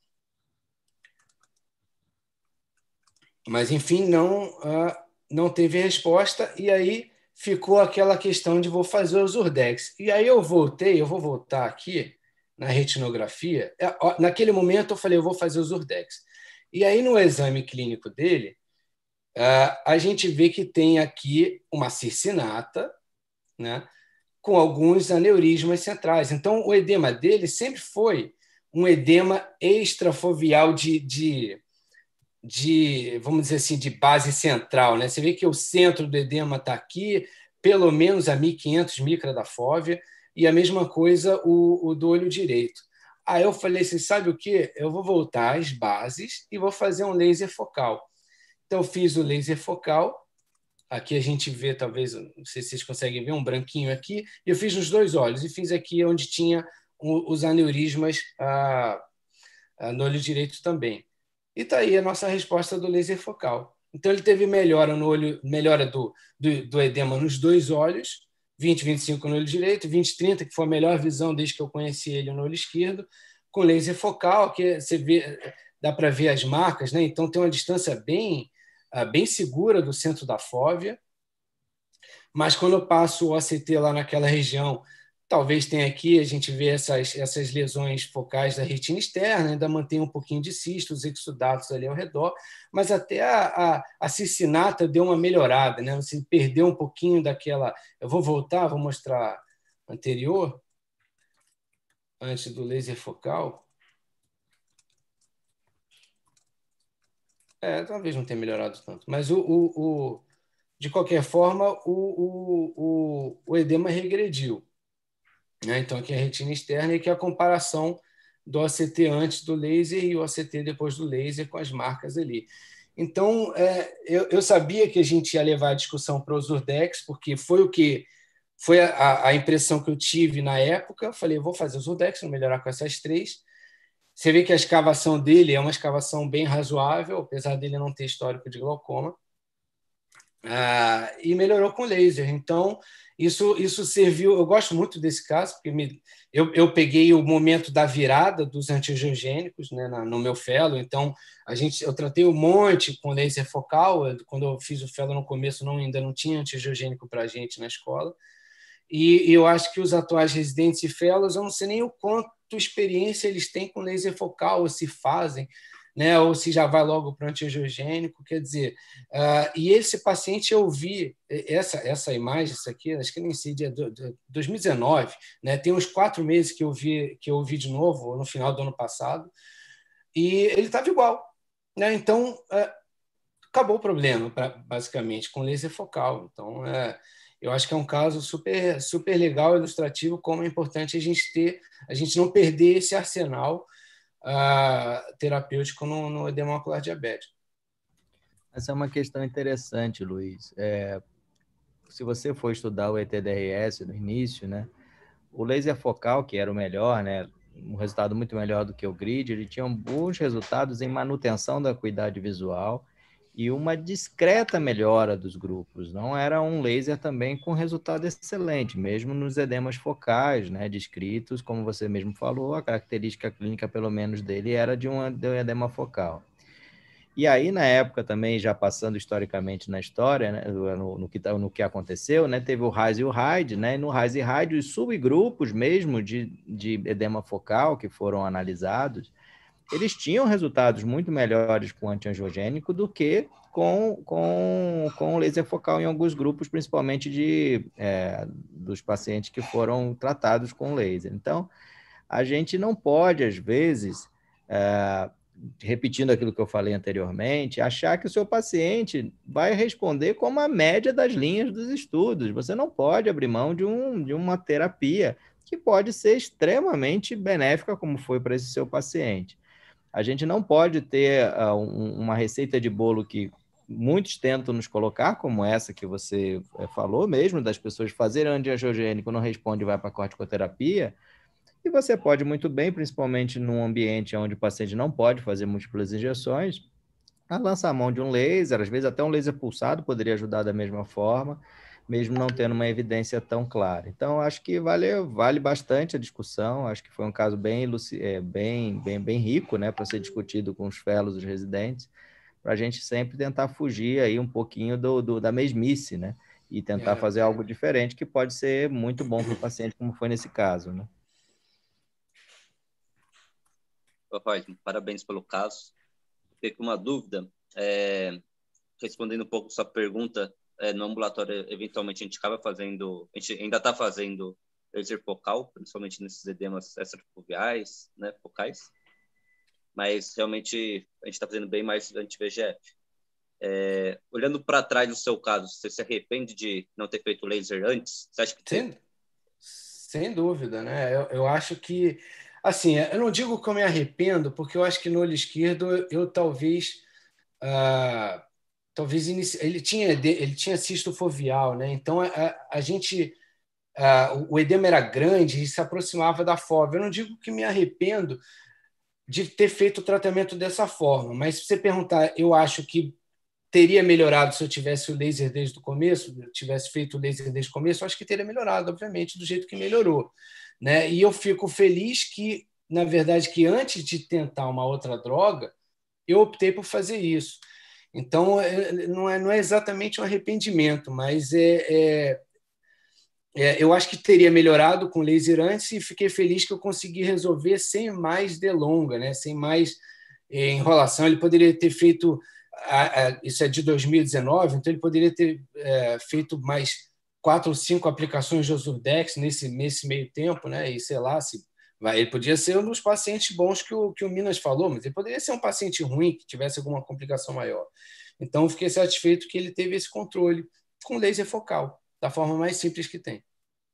Mas, enfim, não teve resposta, e aí ficou aquela questão de vou fazer o Zurdex. E aí eu vou voltar aqui na retinografia. Naquele momento eu falei, eu vou fazer o Zurdex. E aí no exame clínico dele, a gente vê que tem aqui uma cicinata, né, com alguns aneurismas centrais. Então o edema dele sempre foi um edema extrafoveal vamos dizer assim, de base central, né? Você vê que o centro do edema está aqui, pelo menos a 1.500 micra da fóvea, e a mesma coisa o do olho direito. Aí eu falei assim, sabe o quê? Eu vou voltar às bases e vou fazer um laser focal. Então, eu fiz o laser focal. Aqui a gente vê, talvez, não sei se vocês conseguem ver, um branquinho aqui. Eu fiz nos 2 olhos e fiz aqui onde tinha os aneurismas no olho direito também. E está aí a nossa resposta do laser focal. Então, ele teve melhora do edema nos 2 olhos, 20, 25 no olho direito, 20, 30, que foi a melhor visão desde que eu conheci ele no olho esquerdo, com laser focal, que você vê, dá para ver as marcas, né? Então, tem uma distância bem segura do centro da fóvea. Mas, quando eu passo o OCT lá naquela região, talvez tenha aqui, a gente vê essas lesões focais da retina externa, ainda mantém um pouquinho de cisto, os exudatos ali ao redor, mas até a cicinata deu uma melhorada, né? Você perdeu um pouquinho daquela... Eu vou voltar, vou mostrar anterior, antes do laser focal. Talvez não tenha melhorado tanto, mas de qualquer forma, o edema regrediu. Então, aqui é a retina externa, e aqui é a comparação do OCT antes do laser e o OCT depois do laser, com as marcas ali. Então, eu sabia que a gente ia levar a discussão para o Zurdex, porque foi a impressão que eu tive na época. Eu falei, eu vou fazer o Zurdex, vou melhorar com essas 3. Você vê que a escavação dele é uma escavação bem razoável, apesar dele não ter histórico de glaucoma. E melhorou com laser. Então, isso serviu. Eu gosto muito desse caso, porque eu peguei o momento da virada dos antiangiogênicos, né, no meu fellow. Então, eu tratei um monte com laser focal. Quando eu fiz o fellow no começo, ainda não tinha antiangiogênico para a gente na escola. E eu acho que os atuais residentes e fellows, eu não sei nem o quanto experiência eles têm com laser focal, ou se fazem, né? Ou se já vai logo para o antiangiogênico, quer dizer. E esse paciente, eu vi essa imagem, isso aqui, acho que nem sei, de 2019, né? Tem uns 4 meses que eu vi de novo, no final do ano passado, e ele estava igual, né? Então, acabou o problema, basicamente, com laser focal. Então, eu acho que é um caso super, super legal, ilustrativo, como é importante a gente não perder esse arsenal terapêutico no edema ocular diabético. Essa é uma questão interessante, Luiz. Se você for estudar o ETDRS no início, né, o laser focal, que era o melhor, né, um resultado muito melhor do que o grid, ele tinha bons resultados em manutenção da acuidade visual e uma discreta melhora dos grupos. Não era um laser também com resultado excelente, mesmo nos edemas focais, né, descritos, como você mesmo falou, a característica clínica, pelo menos, dele era de um edema focal. E aí, na época também, já passando historicamente na história, né, no que aconteceu, né, teve o RISE e o RIDE, né, e no RISE e RIDE, os subgrupos mesmo de edema focal que foram analisados, eles tinham resultados muito melhores com antiangiogênico do que com laser focal em alguns grupos, principalmente dos pacientes que foram tratados com laser. Então, a gente não pode, às vezes, repetindo aquilo que eu falei anteriormente, achar que o seu paciente vai responder como a média das linhas dos estudos. Você não pode abrir mão de uma terapia que pode ser extremamente benéfica, como foi para esse seu paciente. A gente não pode ter uma receita de bolo que muitos tentam nos colocar, como essa que você falou mesmo, das pessoas fazerem antiangiogênico, não responde, vai para a corticoterapia. E você pode muito bem, principalmente num ambiente onde o paciente não pode fazer múltiplas injeções, lançar a mão de um laser, às vezes até um laser pulsado poderia ajudar da mesma forma, mesmo não tendo uma evidência tão clara. Então, acho que vale bastante a discussão, acho que foi um caso bem rico, né, para ser discutido com os fellows, os residentes, para a gente sempre tentar fugir aí um pouquinho da mesmice, né, e tentar fazer algo diferente que pode ser muito bom para o paciente, como foi nesse caso, né. Reutemann, parabéns pelo caso. Fiquei com uma dúvida, respondendo um pouco sua pergunta, no ambulatório, eventualmente, a gente ainda está fazendo laser focal, principalmente nesses edemas extrafoveais, né, focais, mas realmente a gente está fazendo bem mais anti-VEGF. Olhando para trás do seu caso, você se arrepende de não ter feito laser antes? Você acha que Sem dúvida, né? Eu acho que, assim, eu não digo que eu me arrependo, porque eu acho que no olho esquerdo eu talvez ele tinha cisto foveal, né? Então a gente o edema era grande e se aproximava da fóvea. Eu não digo que me arrependo de ter feito o tratamento dessa forma, mas se você perguntar, eu acho que teria melhorado se eu tivesse o laser desde o começo, tivesse feito o laser desde o começo, eu acho que teria melhorado, obviamente, do jeito que melhorou, né? E eu fico feliz que, na verdade, que antes de tentar uma outra droga, eu optei por fazer isso. Então, não é exatamente um arrependimento, mas eu acho que teria melhorado com laser antes e fiquei feliz que eu consegui resolver sem mais delonga, né? Sem mais enrolação. Ele poderia ter feito, isso é de 2019, então ele poderia ter feito mais 4 ou 5 aplicações de Ozurdex nesse meio tempo, né? E sei lá, ele podia ser um dos pacientes bons que o Minas falou, mas ele poderia ser um paciente ruim que tivesse alguma complicação maior. Então, fiquei satisfeito que ele teve esse controle com laser focal, da forma mais simples que tem.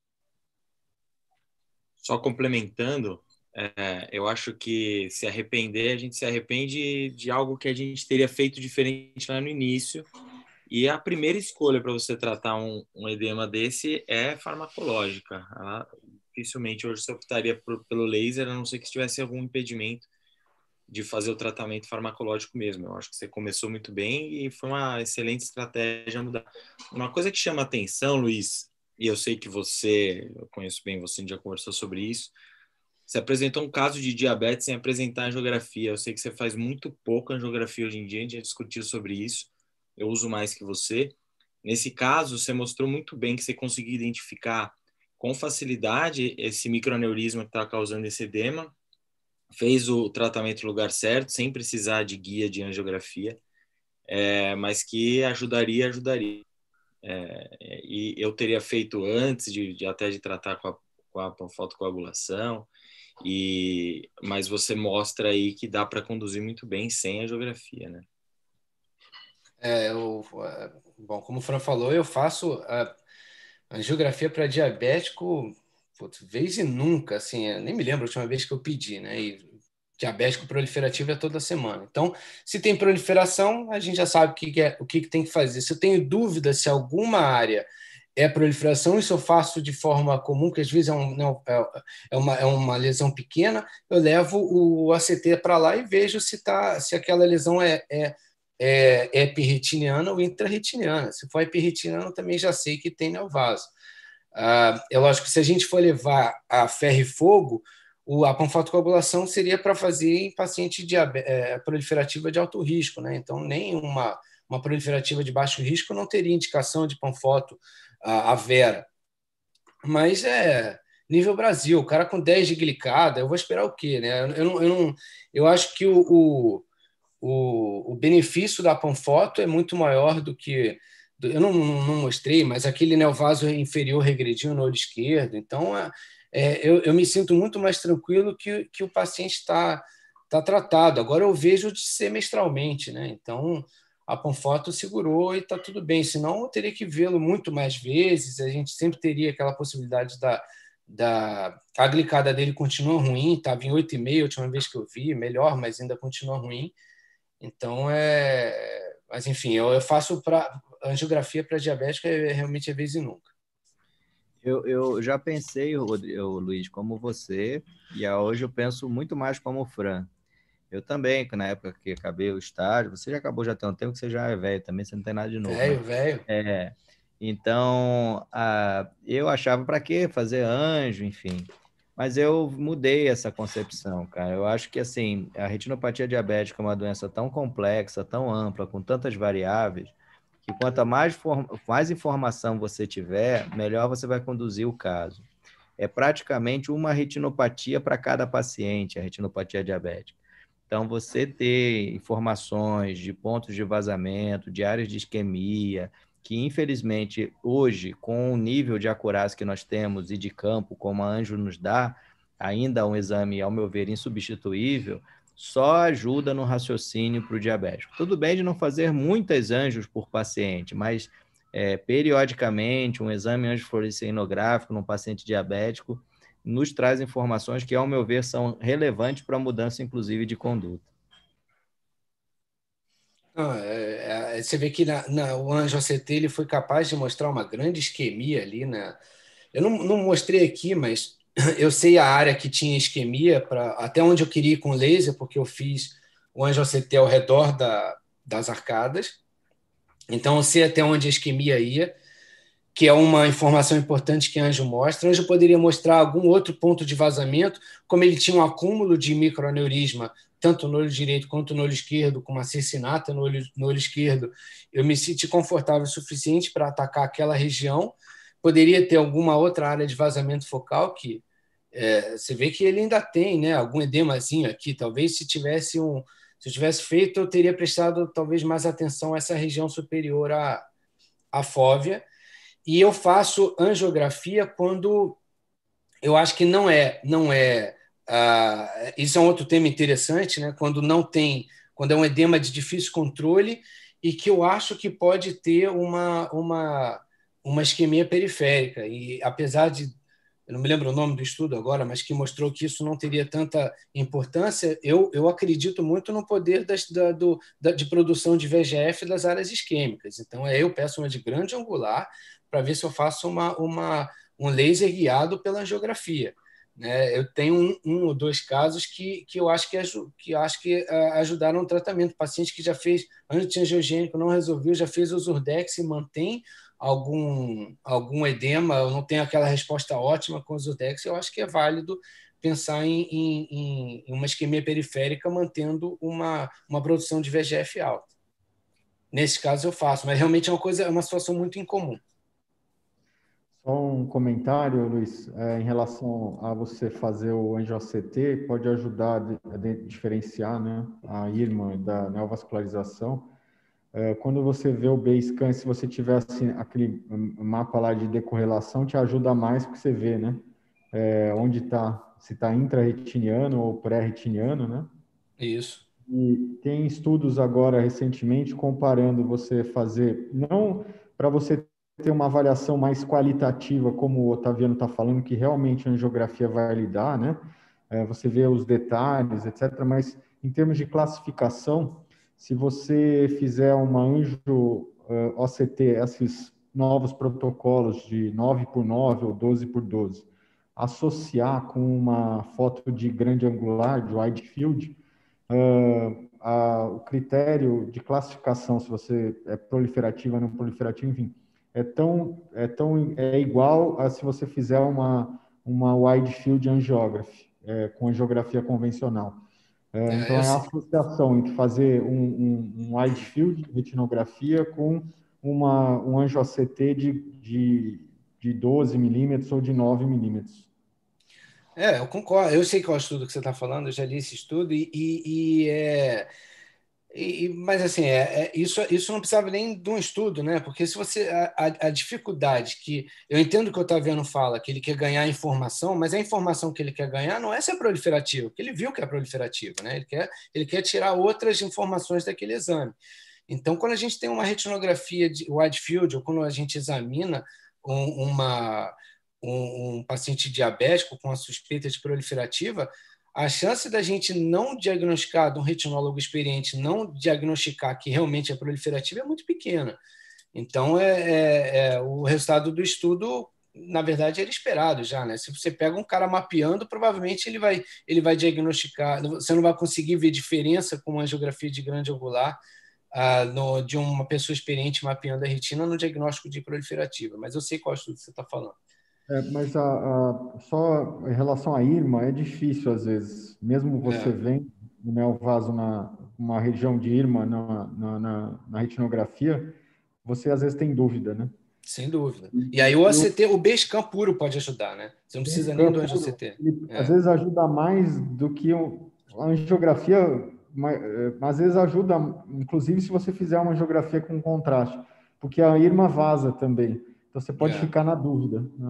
Só complementando, eu acho que se arrepender, a gente se arrepende de algo que a gente teria feito diferente lá no início. E a primeira escolha para você tratar um edema desse é farmacológica. Dificilmente hoje você optaria pelo laser, a não ser que tivesse algum impedimento de fazer o tratamento farmacológico mesmo. Eu acho que você começou muito bem e foi uma excelente estratégia mudar. Uma coisa que chama atenção, Luiz, e eu sei que eu conheço bem você, a gente já conversou sobre isso, você apresentou um caso de diabetes sem apresentar angiografia. Eu sei que você faz muito pouco angiografia hoje em dia, a gente já discutiu sobre isso, eu uso mais que você. Nesse caso, você mostrou muito bem que você conseguiu identificar com facilidade esse microaneurisma que está causando esse edema, fez o tratamento no lugar certo, sem precisar de guia de angiografia, mas que ajudaria. E eu teria feito antes até de tratar com a fotocoagulação, mas você mostra aí que dá para conduzir muito bem sem angiografia, né? Bom, como o Fran falou, eu faço a angiografia para diabético, vez e nunca, assim, nem me lembro a última vez que eu pedi, né? E diabético proliferativo é toda semana. Então, se tem proliferação, a gente já sabe o que tem que fazer. Se eu tenho dúvida se alguma área é proliferação, isso eu faço de forma comum, que às vezes é uma lesão pequena, eu levo o ACT para lá e vejo se aquela lesão é epirretiniana ou intrarretiniana. Se for epirretiniana, eu também já sei que tem neovaso. É lógico que se a gente for levar a ferro e fogo, a panfotocoagulação seria para fazer em paciente proliferativa de alto risco, né? Então, nem uma proliferativa de baixo risco não teria indicação de panfoto a vera. Mas nível Brasil, o cara com 10 de glicada, eu vou esperar o quê, né? Eu acho que o benefício da panfoto é muito maior do que... Eu não mostrei, mas aquele neovaso inferior regrediu no olho esquerdo. Então, eu me sinto muito mais tranquilo que o paciente está tratado. Agora eu vejo de semestralmente, né? Então, a panfoto segurou e está tudo bem. Senão, eu teria que vê-lo muito mais vezes. A gente sempre teria aquela possibilidade a glicada dele continua ruim, estava em 8,5 a última vez que eu vi, melhor, mas ainda continua ruim. Então, mas enfim, eu faço angiografia para diabético realmente vez e nunca. Eu já pensei, Luiz, como você, e hoje eu penso muito mais como o Fran. Eu também, na época que acabei o estágio, você já acabou já tem um tempo que você já é velho também, você não tem nada de novo. Velho. Então, eu achava para quê? Fazer anjo, enfim. Mas eu mudei essa concepção, cara. Eu acho que, assim, a retinopatia diabética é uma doença tão complexa, tão ampla, com tantas variáveis, que quanto mais informação você tiver, melhor você vai conduzir o caso. É praticamente uma retinopatia para cada paciente, a retinopatia diabética. Então, você ter informações de pontos de vazamento, de áreas de isquemia, que infelizmente hoje, com o nível de acurácia que nós temos e de campo, como a Anjo nos dá, ainda um exame, ao meu ver, insubstituível, só ajuda no raciocínio para o diabético. Tudo bem de não fazer muitas anjos por paciente, mas periodicamente um exame angiofluorescinográfico num paciente diabético nos traz informações que, ao meu ver, são relevantes para a mudança, inclusive, de conduta. Você vê que o Anjo ACT ele foi capaz de mostrar uma grande isquemia ali, né? Eu não mostrei aqui, mas eu sei a área que tinha isquemia, até onde eu queria ir com laser, porque eu fiz o Anjo ACT ao redor das arcadas. Então, eu sei até onde a isquemia ia, que é uma informação importante que a Anjo mostra. A Anjo poderia mostrar algum outro ponto de vazamento, como ele tinha um acúmulo de microaneurisma, tanto no olho direito quanto no olho esquerdo, com uma cicinata no olho esquerdo. Eu me senti confortável o suficiente para atacar aquela região. Poderia ter alguma outra área de vazamento focal que você vê que ele ainda tem, né, algum edemazinho aqui. Talvez se eu tivesse feito, eu teria prestado talvez mais atenção a essa região superior à fóvea. E eu faço angiografia quando eu acho que não é. Isso é um outro tema interessante, né? Quando é um edema de difícil controle e que eu acho que pode ter uma isquemia periférica. E apesar de, eu não me lembro o nome do estudo agora, mas que mostrou que isso não teria tanta importância, eu acredito muito no poder de produção de VEGF das áreas isquêmicas. Então, eu peço uma de grande angular para ver se eu faço um laser guiado pela angiografia. Né? Eu tenho um ou dois casos que eu acho que ajudaram no tratamento. Paciente que já fez antiangiogênico, não resolveu, já fez o Zurdex e mantém algum edema, eu não tenho aquela resposta ótima com o Zurdex, eu acho que é válido pensar em uma isquemia periférica mantendo uma produção de VEGF alta. Nesse caso eu faço, mas realmente é uma situação muito incomum. Só um comentário, Luiz, em relação a você fazer o anjo-ACT, pode ajudar a diferenciar, né, a IRMA da neovascularização. Quando você vê o B-scan, se você tiver assim, aquele mapa lá de decorrelação, te ajuda mais porque você vê, né, onde está, se está intra-retiniano ou pré-retiniano, né? Isso. E tem estudos agora, recentemente, comparando você fazer, não para você ter uma avaliação mais qualitativa, como o Otaviano está falando, que realmente a angiografia vai lhe dar, né? Você vê os detalhes, etc. Mas, em termos de classificação, se você fizer uma anjo-OCT, esses novos protocolos de 9x9 ou 12x12, associar com uma foto de grande angular, de wide field, o critério de classificação, se você é proliferativo ou não proliferativo, enfim, é igual a se você fizer uma wide field angiography, com angiografia convencional. Então, é a associação entre fazer um wide field retinografia com um anjo-ACT de 12 milímetros ou de 9 milímetros. Eu concordo. Eu sei qual é o estudo que você está falando, eu já li esse estudo, mas assim, isso não precisava nem de um estudo, né? Porque se você a dificuldade que eu entendo que o Otaviano fala, que ele quer ganhar informação, mas a informação que ele quer ganhar não é ser proliferativo, porque ele viu que é proliferativo, né? Ele quer tirar outras informações daquele exame. Então, quando a gente tem uma retinografia de wide field, ou quando a gente examina um paciente diabético com a suspeita de proliferativa, a chance da gente não diagnosticar, de um retinólogo experiente não diagnosticar que realmente é proliferativa é muito pequena. Então, o resultado do estudo, na verdade, era esperado já, né? Se você pega um cara mapeando, provavelmente ele vai diagnosticar, você não vai conseguir ver diferença com uma angiografia de grande angular de uma pessoa experiente mapeando a retina no diagnóstico de proliferativa, mas eu sei qual estudo você está falando. Mas só em relação à IRMA, é difícil às vezes, mesmo você vendo, né, o vaso uma região de IRMA na retinografia, você às vezes tem dúvida, né? Sem dúvida. E aí o ACT, o B-scan puro pode ajudar, né? Você não precisa nem do anjo-ACT. Às vezes ajuda mais do que a angiografia, às vezes ajuda, inclusive se você fizer uma angiografia com contraste, porque a IRMA vaza também. Então você pode ficar na dúvida, né?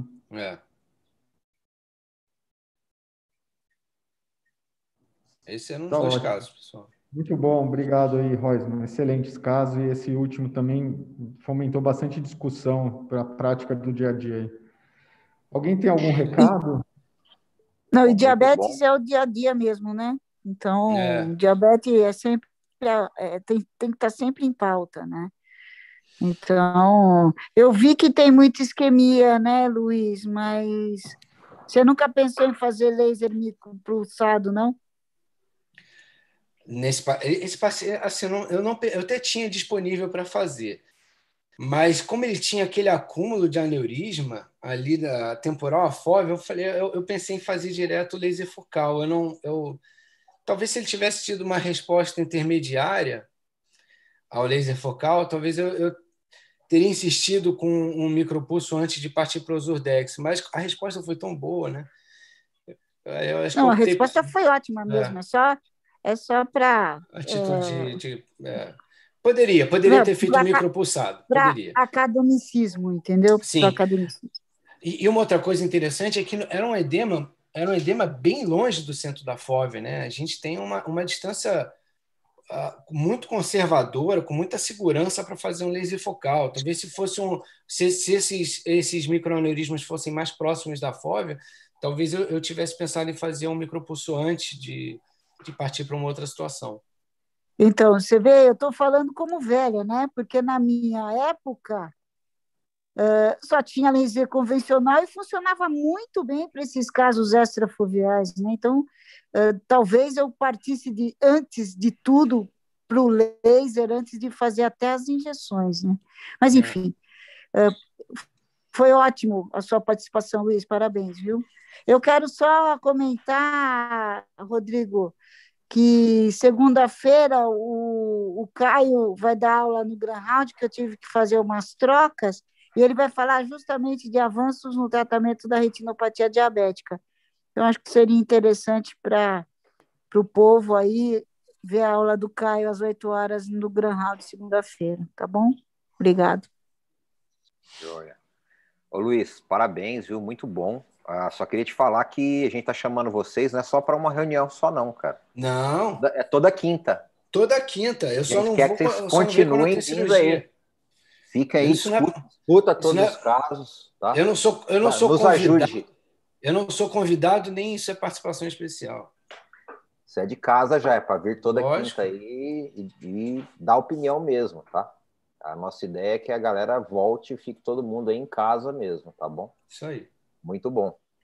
Esse é um dos dois casos, pessoal. Muito bom, obrigado aí, Roisman. Excelentes casos, e esse último também fomentou bastante discussão para a prática do dia a dia. Alguém tem algum recado? Não, e diabetes é o dia a dia mesmo, né? Então, diabetes tem que estar sempre em pauta, né? Então, eu vi que tem muita isquemia, né, Luiz? Mas você nunca pensou em fazer laser micropulsado, não? Esse paciente, assim, eu até tinha disponível para fazer, mas como ele tinha aquele acúmulo de aneurisma ali da temporal afóvel, eu pensei em fazer direto laser focal. Talvez se ele tivesse tido uma resposta intermediária ao laser focal, talvez eu teria insistido com um micropulso antes de partir para o Zurdex, mas a resposta foi tão boa, né? Eu acho a resposta foi ótima mesmo, é só para... Poderia ter feito um micropulsado. Para academicismo, entendeu? Sim. Academicismo. E uma outra coisa interessante é que era um edema bem longe do centro da fóvea, né? A gente tem uma distância muito conservadora, com muita segurança para fazer um laser focal. Talvez se esses microaneurismas fossem mais próximos da fóvea, talvez eu tivesse pensado em fazer um micropulso antes de partir para uma outra situação. Então, você vê, eu estou falando como velha, né? Porque na minha época só tinha laser convencional e funcionava muito bem para esses casos extrafoveais, né? Então, talvez eu partisse antes de tudo para o laser, antes de fazer até as injeções, né? Mas, enfim, foi ótimo a sua participação, Luiz, parabéns, viu? Eu quero só comentar, Rodrigo, que segunda-feira o Caio vai dar aula no Grand Round, que eu tive que fazer umas trocas, E ele vai falar justamente de avanços no tratamento da retinopatia diabética. Então, acho que seria interessante para o povo aí ver a aula do Caio às 8 horas no Gran Hall de segunda-feira, tá bom? Obrigado. Joia. Ô Luiz, parabéns, viu? Muito bom. Só queria te falar que a gente tá chamando vocês, não é só para uma reunião só não, cara. Não. É toda quinta. Toda quinta. Eu só não quer vou, que vocês eu só não venho quando continuem tem vindo cirurgia. aí. Fica aí, Isso não é- escuta todos não é- os casos, tá? Eu não sou Nos convidado. ajude. Eu não sou convidado, nem isso é participação especial. Você é de casa já, é para vir toda Lógico. quinta aí e dar opinião mesmo, tá? A nossa ideia é que a galera volte e fique todo mundo aí em casa mesmo, tá bom? Isso aí. Muito bom.